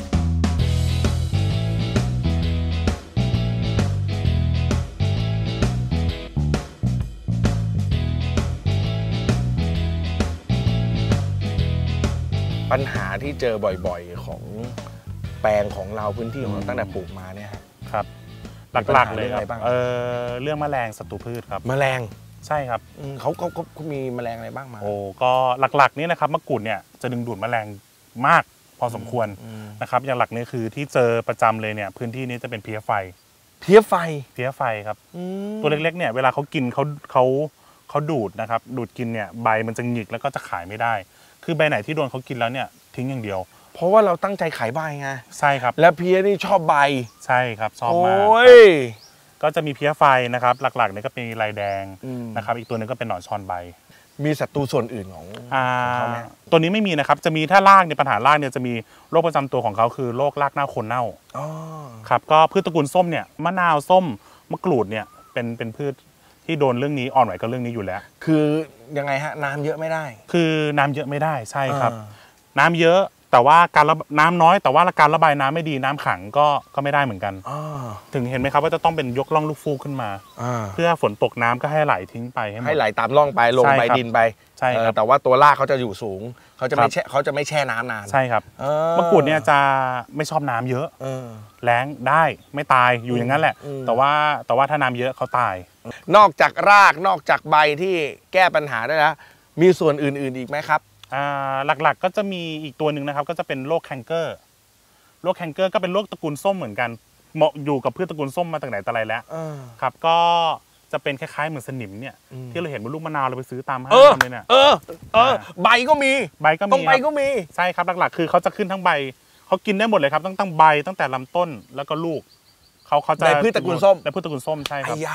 ปัญหาที่เจอบ่อยๆของแปลงของเราพื้นที่ของเราตั้งแต่ปลูกมาเนี่ยครับหลักๆเลยครับเรื่องแมลงศัตรูพืชครับแมลงใช่ครับเขามีแมลงอะไรบ้างมาก็หลักๆนี่นะครับมะกรูดเนี่ยจะดึงดูดแมลงมากพอสมควรนะครับอย่างหลักนี่คือที่เจอประจำเลยเนี่ยพื้นที่นี้จะเป็นเพลี้ยไฟครับตัวเล็กๆเนี่ยเวลาเขากินเขาดูดนะครับดูดกินเนี่ยใบมันจะหงิกแล้วก็จะขายไม่ได้คือใบไหนที่โดนเขากินแล้วเนี่ยทิ้งอย่างเดียวเพราะว่าเราตั้งใจขายใบไงใช่ครับแล้วเพี้ยนี่ชอบใบใช่ครับชอบมากก็จะมีเพี้ยไฟนะครับหลักๆเนี่ยก็เป็นลายแดงนะครับอีกตัวนึงก็เป็นหนอนชอนใบมีศัตรูส่วนอื่นของเขาไหมตัวนี้ไม่มีนะครับจะมีถ้ารากในปัญหารากเนี่ยจะมีโรคประจำตัวของเขาคือโรครากเน่าโคนเน่าครับก็พืชตระกูลส้มเนี่ยมะนาวส้มมะกรูดเนี่ยเป็นพืชที่โดนเรื่องนี้อ่อนไหวกับเรื่องนี้อยู่แล้วคือยังไงฮะน้ำเยอะไม่ได้คือน้ำเยอะไม่ได้ใช่ครับน้ำเยอะแต่ว่าน้ำน้อยแต่ว่าการระบายน้ำไม่ดีน้ำขังก็ไม่ได้เหมือนกันถึงเห็นไหมครับว่าจะต้องเป็นยกล่องลูกฟูกขึ้นมาเพื่อฝนตกน้ำก็ให้ไหลทิ้งไปให้ไหลตามร่องไปลงไปดินไปใช่ครับแต่ว่าตัวรากเขาจะอยู่สูงเขาจะไม่แช่น้ำนานใช่ครับมะกรูดเนี่ยจะไม่ชอบน้ำเยอะแล้งได้ไม่ตายอยู่อย่างนั้นแหละแต่ว่าถ้าน้ำเยอะเขาตายนอกจากรากนอกจากใบที่แก้ปัญหาได้แล้วมีส่วนอื่นๆอีกไหมครับหลักๆก็จะมีอีกตัวหนึ่งนะครับก็จะเป็นโรคแคนเกอร์ก็เป็นโรคตระกูลส้มเหมือนกันเหมาะอยู่กับพืชตระกูลส้มมาตั้งไหนแต่ไรแล้วครับก็จะเป็นคล้ายๆเหมือนสนิมเนี่ยที่เราเห็นบนลูกมะนาวเราไปซื้อตามห้างเลยเนี่ยใบก็มีต้องใบก็มีใช่ครับหลักๆคือเขาจะขึ้นทั้งใบเขากินได้หมดเลยครับตั้งใบตั้งแต่ลำต้นแล้วก็ลูกเขาจะในพืชตระกูลส้มใช่ครับ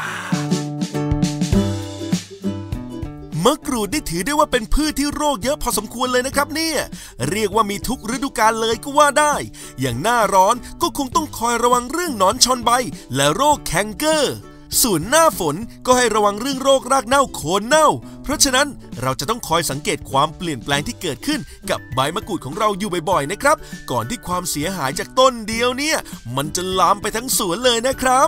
มะกรูดได้ถือได้ว่าเป็นพืชที่โรคเยอะพอสมควรเลยนะครับเนี่ยเรียกว่ามีทุกฤดูกาลเลยก็ว่าได้อย่างหน้าร้อนก็คงต้องคอยระวังเรื่องหนอนชอนใบและโรคแคนเกอร์ส่วนหน้าฝนก็ให้ระวังเรื่องโรครากเน่าโคนเน่าเพราะฉะนั้นเราจะต้องคอยสังเกตความเปลี่ยนแปลงที่เกิดขึ้นกับใบมะกรูดของเราอยู่บ่อยๆนะครับก่อนที่ความเสียหายจากต้นเดียวเนี่ยมันจะลามไปทั้งสวนเลยนะครับ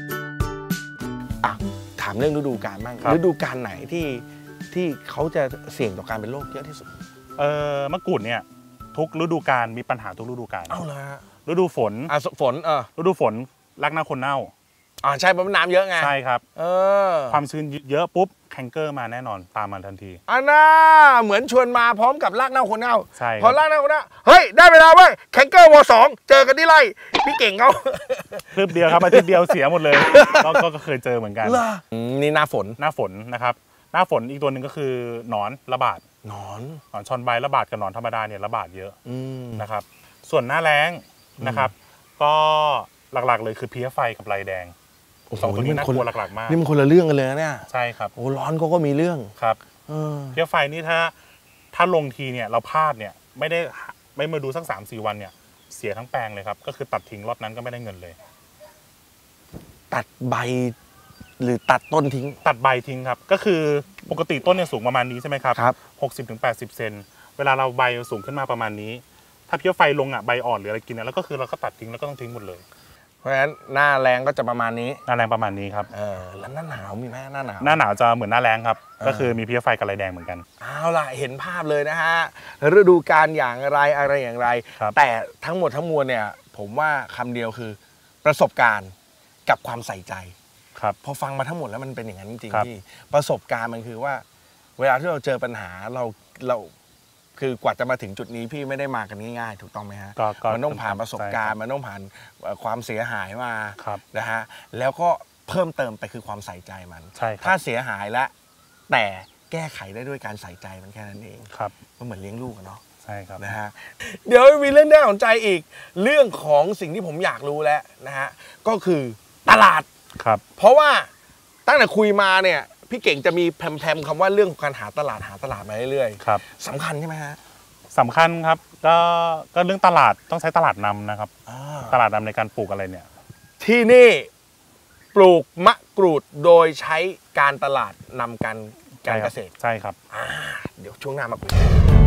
ถามเรื่องฤดูกาลบ้างฤดูกาลไหนที่เขาจะเสี่ยงต่อการเป็นโรคเยอะที่สุดมะกรูดเนี่ยทุกฤดูกาลมีปัญหาทุกฤดูกาลเอาละฤดูฝนฤดูฝนรากเน่าคนเน่าใช่เพราะน้ำเยอะไงใช่ครับความชื้นเยอะปุ๊บแคนเกอร์มาแน่นอนตามมาทันทีน่าเหมือนชวนมาพร้อมกับรากเน่าคนเน่าใช่พอรากเน่าคนเน่าเฮ้ยได้เวลาเว้ยแคนเกอร์ว.2เจอกันที่ไร่พี่เก่งเขาคลิปเดียวครับอาทิตย์เดียวเสียหมดเลยก็เคยเจอเหมือนกันนี่หน้าฝนนะครับหน้าฝนอีกตัวหนึ่งก็คือหนอนระบาดหนอนชอนใบระบาดกับหนอนธรรมดาเนี่ยระบาดเยอะนะครับส่วนหน้าแล้งนะครับก็หลักๆเลยคือเพี้ยไฟกับลายแดงสองตัวนี้น่ากลัวหลักๆมากนี่มันคนละเรื่องกันเลยนะเนี่ยใช่ครับร้อนก็มีเรื่องครับเพี้ยไฟนี่ถ้าลงทีเนี่ยเราพลาดเนี่ยไม่มาดูสัก 3-4 วันเนี่ยเสียทั้งแปลงเลยครับก็คือตัดทิ้งรอบนั้นก็ไม่ได้เงินเลยตัดใบหรือตัดต้นทิ้งตัดใบทิ้งครับก็คือปกติต้นเนี่ยสูงประมาณนี้ใช่ไหมครับ60-80 เซนเวลาเราใบสูงขึ้นมาประมาณนี้ถ้าเพี้ยไฟลงใบอ่อนหรืออะไรกินแล้วก็คือเราก็ตัดทิ้งแล้วก็ต้องทิ้งหมดเลยเพราะฉะนั้นหน้าแรงก็จะประมาณนี้หน้าแรงประมาณนี้ครับแล้วหน้าหนาวมีไหมหน้าหนาวจะเหมือนหน้าแรงครับก็คือมีเพี้ยไฟกับลายแดงเหมือนกันเอาล่ะเห็นภาพเลยนะฮะฤดูกาลอย่างไรอะไรอย่างไรแต่ทั้งหมดทั้งมวลเนี่ยผมว่าคำเดียวคือประสบการณ์กับความใส่ใจพอฟังมาทั้งหมดแล้วมันเป็นอย่างนั้นจริงๆที่ประสบการณ์มันคือว่าเวลาที่เราเจอปัญหาเราคือกว่าจะมาถึงจุดนี้พี่ไม่ได้มากันง่ายๆถูกต้องไหมฮะมันต้องผ่านประสบการณ์มันต้องผ่านความเสียหายมานะฮะแล้วก็เพิ่มเติมไปคือความใส่ใจมันถ้าเสียหายแล้วแต่แก้ไขได้ด้วยการใส่ใจมันแค่นั้นเองมันเหมือนเลี้ยงลูกเนาะใช่ครับนะฮะเดี๋ยวมีเรื่องน่าสนใจอีกเรื่องของสิ่งที่ผมอยากรู้แล้วนะฮะก็คือตลาดเพราะว่าตั้งแต่คุยมาเนี่ยพี่เก่งจะมีแพมๆคำว่าเรื่องของการหาตลาดมาเรื่อยๆสำคัญใช่ไหมฮะสำคัญครับก็เรื่องตลาดต้องใช้ตลาดนำนะครับตลาดนำในการปลูกอะไรเนี่ยที่นี่ปลูกมะกรูดโดยใช้การตลาดนำการเกษตรใช่ครับเดี๋ยวช่วงหน้ามาคุย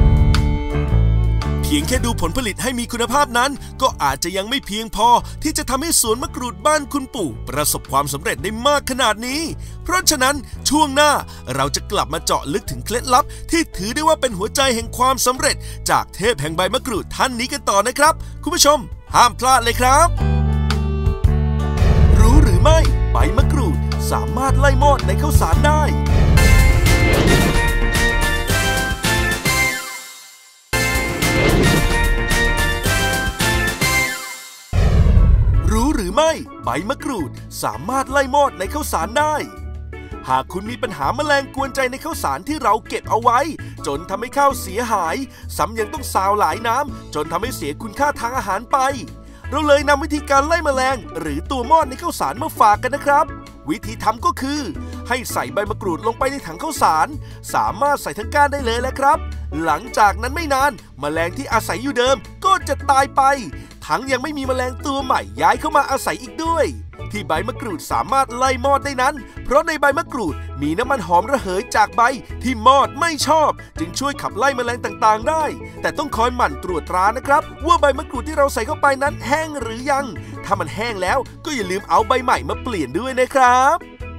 เพียงแค่ดูผลผลิตให้มีคุณภาพนั้นก็อาจจะยังไม่เพียงพอที่จะทำให้สวนมะกรูดบ้านคุณปู่ประสบความสำเร็จได้มากขนาดนี้เพราะฉะนั้นช่วงหน้าเราจะกลับมาเจาะลึกถึงเคล็ดลับที่ถือได้ว่าเป็นหัวใจแห่งความสำเร็จจากเทพแห่งใบมะกรูดท่านนี้กันต่อนะครับคุณผู้ชมห้ามพลาดเลยครับรู้หรือไม่ใบมะกรูดสามารถไล่มอดในข้าวสารได้รู้หรือไม่ใบมะกรูดสามารถไล่มอดในข้าวสารได้หากคุณมีปัญหาแมลงกวนใจในข้าวสารที่เราเก็บเอาไว้จนทำให้ข้าวเสียหายซ้ำยังต้องซาวหลายน้ำจนทำให้เสียคุณค่าทางอาหารไปเราเลยนำวิธีการไล่แมลงหรือตัวมอดในข้าวสารมาฝากกันนะครับวิธีทำก็คือให้ใส่ใบมะกรูดลงไปในถังข้าวสารสามารถใส่ทั้งก้านได้เลยแหละครับหลังจากนั้นไม่นานแมลงที่อาศัยอยู่เดิมก็จะตายไปทั้งยังไม่มีแมลงตัวใหม่ย้ายเข้ามาอาศัยอีกด้วยที่ใบมะกรูดสามารถไล่มอดได้นั้นเพราะในใบมะกรูดมีน้ำมันหอมระเหยจากใบที่มอดไม่ชอบจึงช่วยขับไล่แมลงต่างๆได้แต่ต้องคอยหมั่นตรวจตรานะครับว่าใบมะกรูดที่เราใส่เข้าไปนั้นแห้งหรือยังถ้ามันแห้งแล้วก็อย่าลืมเอาใบใหม่มาเปลี่ยนด้วยนะครับ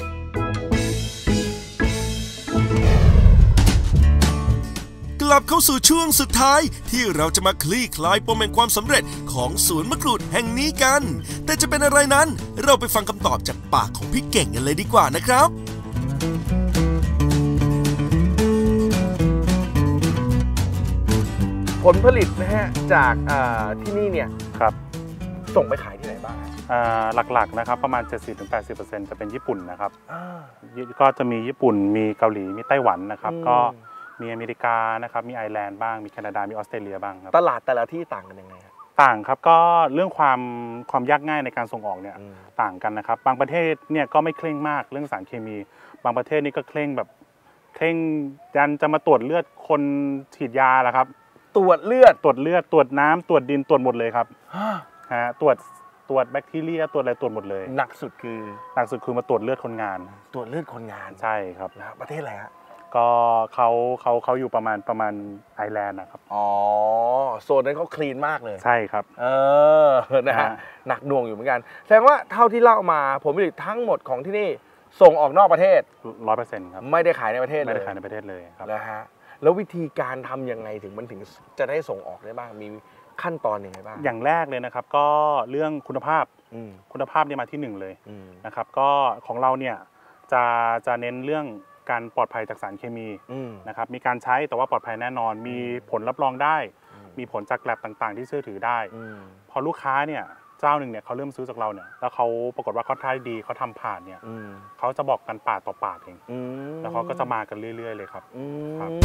กลับเข้าสู่ช่วงสุดท้ายที่เราจะมาคลี่คลายปมแห่งความสำเร็จของสวนมะกรูดแห่งนี้กันแต่จะเป็นอะไรนั้นเราไปฟังคำตอบจากปากของพี่เก่งกันเลยดีกว่านะครับผลผลิตนะฮะจากที่นี่เนี่ยครับส่งไปขายที่ไหนบ้างหลักๆนะครับประมาณ 70-80% จะเป็นญี่ปุ่นนะครับก็จะมีญี่ปุ่นมีเกาหลีมีไต้หวันนะครับก็มีอเมริกานะครับมีไอร์แลนด์บ้างมีแคนาดามีออสเตรเลียบ้างครับตลาดแต่ละที่ต่างกันยังไงต่างครับก็เรื่องความยากง่ายในการส่งออกเนี่ยต่างกันนะครับบางประเทศเนี่ยก็ไม่เคร่งมากเรื่องสารเคมีบางประเทศนี่ก็เคร่งแบบเคร่งยันจะมาตรวจเลือดคนฉีดยาแหละครับตรวจเลือดตรวจน้ำตรวจดินตรวจหมดเลยครับตรวจตรวจแบคทีเรียตรวจอะไรตรวจหมดเลยหนักสุดคือหนักสุดคือมาตรวจเลือดคนงานตรวจเลือดคนงานใช่ครับนะประเทศอะไรฮะก็เขาอยู่ประมาณไอร์แลนด์นะครับอ๋อโซนนั้นเขาคลีนมากเลยใช่ครับนะฮะหนักหน่วงอยู่เหมือนกันแสดงว่าเท่าที่เล่ามาผลผลิตทั้งหมดของที่นี่ส่งออกนอกประเทศ 100%ครับไม่ได้ขายในประเทศเลยไม่ได้ขายในประเทศเลยครับนะฮะแล้ววิธีการทำยังไงถึงมันถึงจะได้ส่งออกได้บ้างมีขั้นตอนยังไงบ้างอย่างแรกเลยนะครับก็เรื่องคุณภาพอืมคุณภาพเนี่ยมาที่1เลยอืมนะครับก็ของเราเนี่ยจะเน้นเรื่องการปลอดภัยจากสารเคมีอืมนะครับมีการใช้แต่ว่าปลอดภัยแน่นอน มีผลรับรองได้ มีผลจากแลบต่างๆ ที่เชื่อถือได้อืมพอลูกค้าเนี่ยเจ้าหนึ่งเนี่ยเขาเริ่มซื้อจากเราเนี่ยแล้วเขาปรากฏว่าเขาทายดีเขาทำผ่านเนี่ยอืมเขาจะบอกกันปากต่อปากเองอืมแล้วเขาก็จะมากันเรื่อยๆเลยครับอืมครับ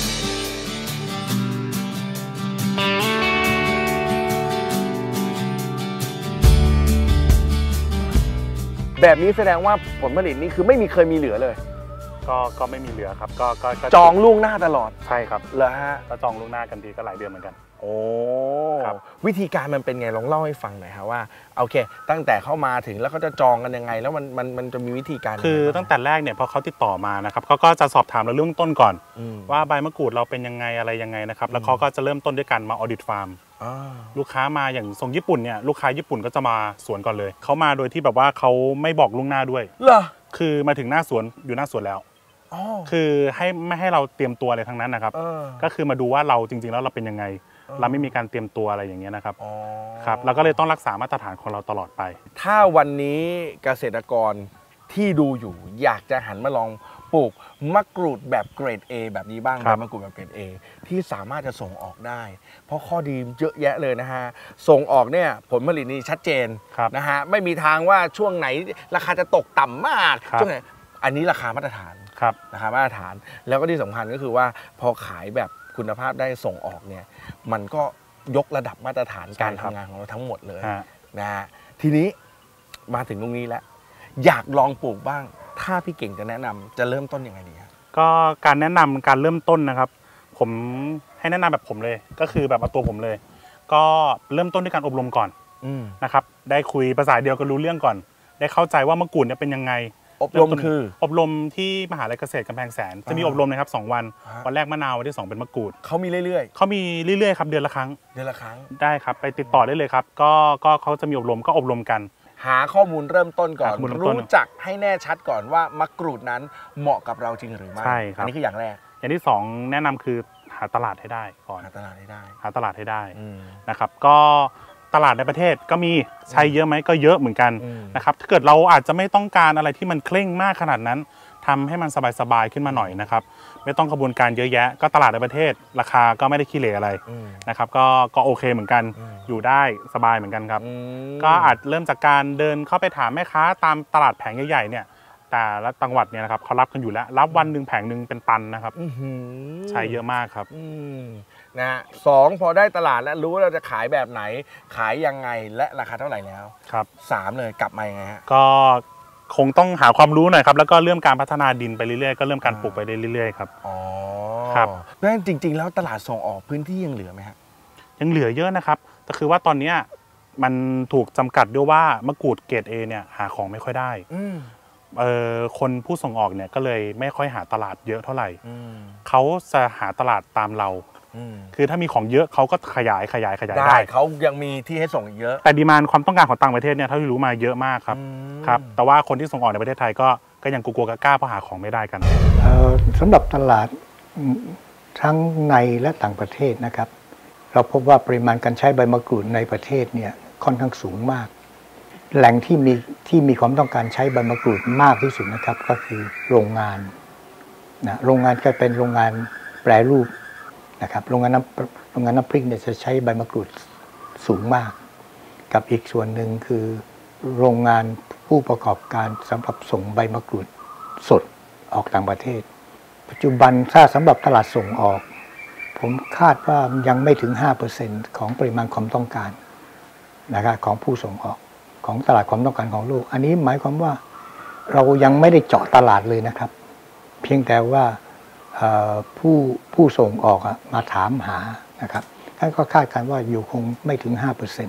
แบบนี้แสดงว่าผลผลิตนี่คือไม่เคยมีเหลือเลยก็ไม่มีเหลือครับก็จองล่วงหน้าตลอดใช่ครับเหรอฮะก็จองล่วงหน้ากันทีก็หลายเดือนเหมือนกันโอ้ครับวิธีการมันเป็นไงลองเล่าให้ฟังหน่อยครับว่าโอเค ตั้งแต่เข้ามาถึงแล้วเขาจะจองกันยังไง แล้วมันจะมีวิธีการคือยังไงบ้างตั้งแต่แรกเนี่ยพอเขาติดต่อมานะครับเขาก็จะสอบถามเราเรื่องต้นก่อนอืมว่าใบมะกรูดเราเป็นยังไงอะไรยังไงนะครับแล้วเขาก็จะเริ่มต้นด้วยกันมาออดิตฟาร์มอ่าลูกค้ามาอย่างส่งญี่ปุ่นเนี่ยลูกค้าญี่ปุ่นก็จะมาสวนก่อนเลยเขามาโดยที่แบบว่าเขาไม่บอกล่วงหน้าด้วยเหรอคือมาถึงหน้าสวนอยู่หน้าสวนแล้วอ๋อคือไม่ให้เราเตรียมตัวอะไรทั้งนั้นนะครับ ก็คือมาดูว่าเราจริงๆแล้วเราเป็นยังไง เราไม่มีการเตรียมตัวอะไรอย่างเงี้ยนะครับอ๋อครับเราก็เลยต้องรักษามาตรฐานของเราตลอดไปถ้าวันนี้เกษตรกรที่ดูอยู่อยากจะหันมาลองปลูกมะกรูดแบบเกรด A แบบนี้บ้างครับใบมะกรูดแบบเกรด A ที่สามารถจะส่งออกได้ เพราะข้อดีเยอะแยะเลยนะฮะส่งออกเนี่ยผลผลิตนี่ชัดเจนครับนะฮะไม่มีทางว่าช่วงไหนราคาจะตกต่ำมากครับช่วงไหนอันนี้ราคามาตรฐานครับราคามาตรฐาน แล้วก็ที่สำคัญก็คือว่าพอขายแบบคุณภาพได้ส่งออกเนี่ยมันก็ยกระดับมาตรฐานการใช่ครับทำงานของเราทั้งหมดเลยฮะนะฮะทีนี้มาถึงตรงนี้แล้วอยากลองปลูกบ้าง ถ้าพี่เก่งจะแนะนำจะเริ่มต้นยังไงดีครับก็การแนะนำการเริ่มต้นนะครับ ผมให้แนะนำแบบผมเลย ก็คือแบบเอาตัวผมเลย ก็เริ่มต้นด้วยการอบรมก่อนอืมนะครับได้คุยภาษาเดียวกันรู้เรื่องก่อน ได้เข้าใจว่ามะกรูดเนี่ยเป็นยังไงอบรมคืออบรมที่มหาลัยเกษตรกำแพงแสนจะมีอบรมนะครับ2 วันฮะวันแรกมะนาววันที่2เป็นมะกรูดเขามีเรื่อยเขามีเรื่อยๆครับเดือนละครั้งๆเดือนละครั้งได้ครับไปติดต่อได้เลยครับก็เขาจะมีอบรมก็อบรมกันหาข้อมูลเริ่มต้นก่อนหาข้อมูลเริ่มต้นรู้จักให้แน่ชัดก่อนว่ามะกรูดนั้นเหมาะกับเราจริงหรือไม่ใช่ครับอันี้คืออย่างแรกอย่างที่2แนะนำคือหาตลาดให้ได้ก่อนหาตลาดให้ได้หาตลาดให้ได้อืมนะครับก็ตลาดในประเทศก็มีใช้เยอะไหมก็เยอะเหมือนกันอืมนะครับถ้าเกิดเราอาจจะไม่ต้องการอะไรที่มันเคร่งมากขนาดนั้นทำให้มันสบายๆขึ้นมาหน่อยนะครับไม่ต้องกระบวนการเยอะแยะก็ตลาดในประเทศ ราคาก็ไม่ได้ขี้เหร่อะไรอืมนะครับก็โอเคเหมือนกันอืมอยู่ได้สบายเหมือนกันครับอืมก็อาจเริ่มจากการเดินเข้าไปถามแม่ค้าตามตลาดแผงใหญ่ๆเนี่ยแต่ละจังหวัดเนี่ยนะครับเขารับกันอยู่แล้วรับวันหนึ่งแผงหนึ่งเป็นตันนะครับอื้อหือใช้เยอะมากครับอืมนะฮะสองพอได้ตลาดแล้วรู้ว่าเราจะขายแบบไหน ขายยังไงและราคาเท่าไหร่แล้วครับสามเลยกลับมายังไงฮะก็คงต้องหาความรู้หน่อยครับแล้วก็เริ่มการพัฒนาดินไปเรื่อยๆก็เริ่มการปลูกไปเรื่อยๆครับอ๋อครับเพราะฉะนั้นจริง ๆ แล้วตลาดส่งออกพื้นที่ยังเหลือไหมฮะยังเหลือเยอะนะครับแต่คือว่าตอนเนี้ยมันถูกจำกัดด้วยว่ามะกรูดเกรด A เนี่ยหาของไม่ค่อยได้อืมคนผู้ส่งออกเนี่ยก็เลยไม่ค่อยหาตลาดเยอะเท่าไหร่อืมเขาจะหาตลาดตามเราอืมคือถ้ามีของเยอะเขาก็ขยายได้ได้เขายังมีที่ให้ส่งอีกเยอะแต่ดีมานด์ความต้องการของต่างประเทศเนี่ยเท่าที่รู้มาเยอะมากครับอืมครับแต่ว่าคนที่ส่งออกในประเทศไทยก็ยังกลัวๆกล้าๆเพราะหาของไม่ได้กันสำหรับตลาดทั้งในและต่างประเทศนะครับ เราพบว่าปริมาณการใช้ใบมะกรูดในประเทศเนี่ยค่อนข้างสูงมาก แหล่งที่มีความต้องการใช้ใบมะกรูดมากที่สุดนะครับก็คือโรงงานนะโรงงานก็เป็นโรงงานแปรรูปนะครับโรงงานน้ำพริกเนี่ยจะใช้ใบมะกรูดสูงมาก กับอีกส่วนหนึ่งคือโรงงานผู้ประกอบการสำหรับส่งใบมะกรูดสดออกต่างประเทศ ปัจจุบันถ้าสำหรับตลาดส่งออก ผมคาดว่ายังไม่ถึง 5% ของปริมาณความต้องการนะครับของผู้ส่งออกของตลาดความต้องการของโลกอันนี้หมายความว่าเรายังไม่ได้เจาะตลาดเลยนะครับ เพียงแต่ว่าผู้ส่งออกมาถามหานะครับท่านก็คาดการณ์ว่าอยู่คงไม่ถึง 5%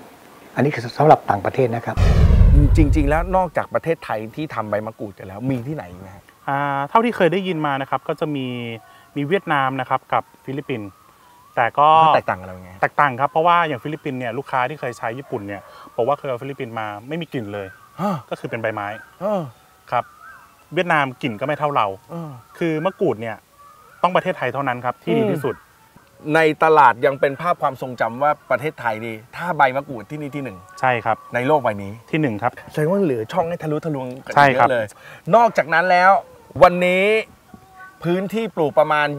อันนี้คือสำหรับต่างประเทศนะครับจริงๆแล้วนอกจากประเทศไทยที่ทำใบมะกรูดกันแล้วมีที่ไหนอีกไหมครับเท่าที่เคยได้ยินมานะครับก็จะมีเวียดนามนะครับกับฟิลิปปินส์แต่ก็แตกต่างกันยังไงแตกต่างครับเพราะว่าอย่างฟิลิปปินส์เนี่ยลูกค้าที่เคยใช้ญี่ปุ่นเนี่ยบอกว่าเคยเอาฟิลิปปินส์มาไม่มีกลิ่นเลยก็คือเป็นใบไม้ครับเวียดนามกลิ่นก็ไม่เท่าเราคือมะกรูดเนี่ยต้องประเทศไทยเท่านั้นครับที่ดีที่สุดในตลาดยังเป็นภาพความทรงจำว่าประเทศไทยดีถ้าใบมะกรูดที่นี่ที่หนึ่งใช่ครับในโลกใบนี้ที่1ครับแสดงว่าเหลือช่องให้ทะลุทะลวงใช่ครับเลยนอกจากนั้นแล้ววันนี้พื้นที่ปลูกประมาณ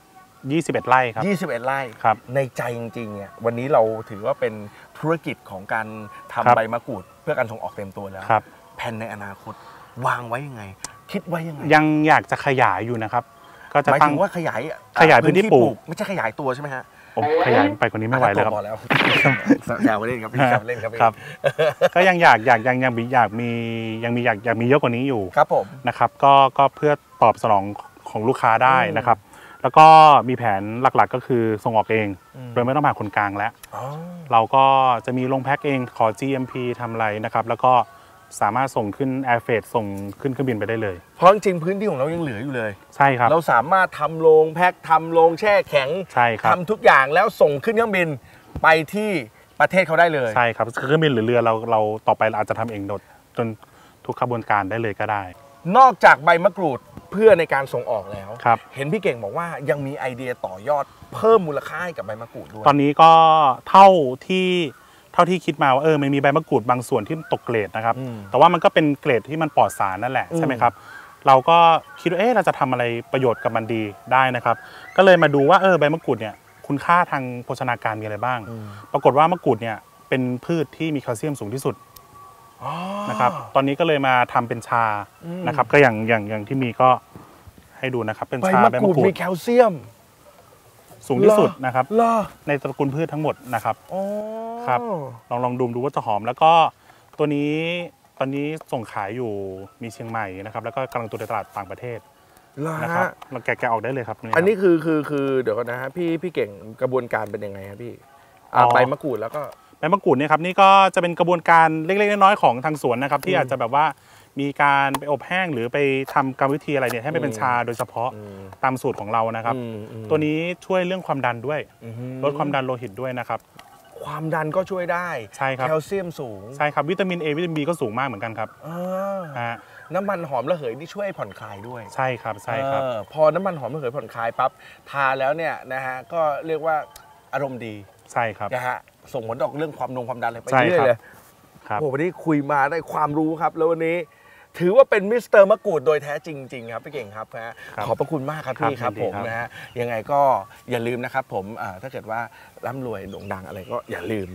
21 ไร่ครับ 21 ไร่ครับในใจจริงๆเนี่ยวันนี้เราถือว่าเป็นธุรกิจของการทำใบมะกรูดเพื่อการส่งออกเต็มตัวแล้วแผนในอนาคตวางไว้ยังไงคิดไว้ยังไงยังอยากจะขยายอยู่นะครับก็จะหมายถึงว่าขยายพื้นที่ปลูกไม่ใช่ขยายตัวใช่ไหมฮะขยายไปกว่านี้ไม่ไหวแล้วครับแซวเล่นครับพี่แซวเล่นครับครับก็ยังอยากมีเยอะกว่านี้อยู่ครับผมนะครับก็เพื่อตอบสนองของลูกค้าได้นะครับแล้วก็มีแผนหลักๆก็คือส่งออกเองโดยไม่ต้องผ่านคนกลางแล้วเราก็จะมีลงแพ็คเองขอ GMP ทำอะไรนะครับแล้วก็สามารถส่งขึ้นแอร์เฟรทส่งขึ้นเครื่องบินไปได้เลยเพราะจริงพื้นที่ของเรายังเหลืออยู่เลยใช่ครับเราสามารถทำโรงแพ็คทำโรงแช่แข็งใช่ครับทำทุกอย่างแล้วส่งขึ้นเครื่องบินไปที่ประเทศเขาได้เลยใช่ครับเครื่องบินหรือเรือเราต่อไปเราอาจจะทำเองจนทุกขบวนการได้เลยก็ได้นอกจากใบมะกรูดเพื่อในการส่งออกแล้วครับเห็นพี่เก่งบอกว่ายังมีไอเดียต่อยอดเพิ่มมูลค่าให้กับใบมะกรูดด้วยตอนนี้ก็เท่าที่คิดมาว่ามันมีใบมะกรูดบางส่วนที่ตกเกรดนะครับแต่ว่ามันก็เป็นเกรดที่มันปลอดสารนั่นแหละใช่ไหมครับเราก็คิดว่าเราจะทำอะไรประโยชน์กับมันดีได้นะครับก็เลยมาดูว่าใบมะกรูดเนี่ยคุณค่าทางโภชนาการมีอะไรบ้างปรากฏว่ามะกรูดเนี่ยเป็นพืชที่มีแคลเซียมสูงที่สุดนะครับตอนนี้ก็เลยมาทำเป็นชานะครับก็อย่างที่มีก็ให้ดูนะครับเป็นชาใบมะกรูดมีแคลเซียมสูงที่สุดนะครับในตระกูลพืชทั้งหมดนะครับครับลองดูว่าจะหอมแล้วก็ตัวนี้ตอนนี้ส่งขายอยู่มีเชียงใหม่นะครับแล้วก็กำลังตัวในตลาดต่างประเทศนะครับเราแกะออกได้เลยครับอันนี้คือเดี๋ยวก่อนนะฮะพี่เก่งกระบวนการเป็นยังไงครับพี่ใบมะกรูดแล้วก็ใบมะกรูดเนี่ยครับนี่ก็จะเป็นกระบวนการเล็กๆน้อยๆของทางสวนนะครับที่อาจจะแบบว่ามีการไปอบแห้งหรือไปทำกรรมวิธีอะไรเนี่ยให้เป็นชาโดยเฉพาะตามสูตรของเรานะครับตัวนี้ช่วยเรื่องความดันด้วยลดความดันโลหิตด้วยนะครับความดันก็ช่วยได้ใช่ครับแคลเซียมสูงใช่ครับวิตามิน A วิตามิน B ก็สูงมากเหมือนกันครับน้ำมันหอมระเหยนี่ช่วยผ่อนคลายด้วยใช่ครับใช่ครับพอน้ำมันหอมระเหยผ่อนคลายปั๊บทาแล้วเนี่ยนะฮะก็เรียกว่าอารมณ์ดีใช่ครับนะฮะส่งผลต่อเรื่องความดันอะไรไปเรื่อยเลยโอ้วันนี้คุยมาได้ความรู้ครับแล้ววันนี้ถือว่าเป็นมิสเตอร์มะกรูดโดยแท้จริงๆครับพี่เก่งครับนะขอบพระคุณมากครับพี่ครับผมนะฮะยังไงก็อย่าลืมนะครับผมถ้าเกิดว่าร่ำรวยโด่งดังอะไรก็อย่าลืม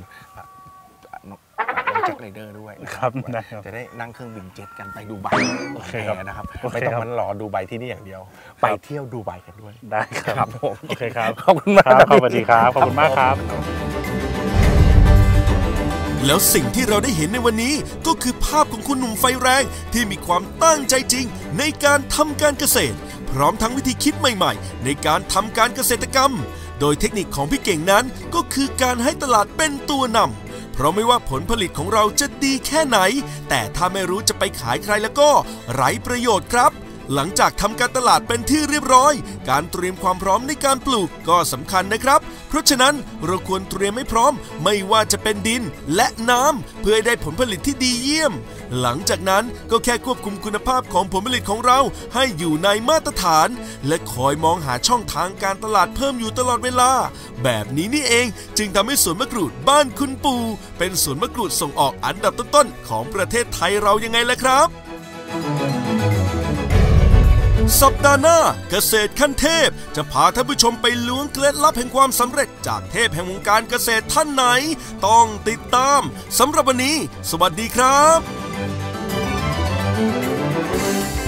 แจ็คไรเดอร์ด้วยนะครับจะได้นั่งเครื่องบินเจ็ตกันไปดูไบนะครับไม่ต้องมันรอดูไบที่นี่อย่างเดียวไปเที่ยวดูไบกันด้วยได้ครับผมโอเคครับขอบคุณมากสวัสดีครับขอบคุณมากครับแล้วสิ่งที่เราได้เห็นในวันนี้ก็คือภาพของคุณหนุ่มไฟแรงที่มีความตั้งใจจริงในการทำการเกษตรพร้อมทั้งวิธีคิดใหม่ๆในการทำการเกษตรกรรมโดยเทคนิคของพี่เก่งนั้นก็คือการให้ตลาดเป็นตัวนำเพราะไม่ว่าผลผลิตของเราจะดีแค่ไหนแต่ถ้าไม่รู้จะไปขายใครแล้วก็ไร้ประโยชน์ครับหลังจากทำการตลาดเป็นที่เรียบร้อยการเตรียมความพร้อมในการปลูกก็สำคัญนะครับเพราะฉะนั้นเราควรเตรียมให้พร้อมไม่ว่าจะเป็นดินและน้ำเพื่อให้ได้ผลผลิตที่ดีเยี่ยมหลังจากนั้นก็แค่ควบคุมคุณภาพของผลผลิตของเราให้อยู่ในมาตรฐานและคอยมองหาช่องทางการตลาดเพิ่มอยู่ตลอดเวลาแบบนี้นี่เองจึงทำให้สวนมะกรูดบ้านคุณปู่เป็นสวนมะกรูดส่งออกอันดับต้นๆของประเทศไทยเรายังไงล่ะครับสัปดาห์หน้าเกษตรขั้นเทพจะพาท่านผู้ชมไปล้วงเคล็ดลับแห่งความสำเร็จจากเทพแห่งวงการเกษตรท่านไหนต้องติดตามสำหรับวันนี้สวัสดีครับ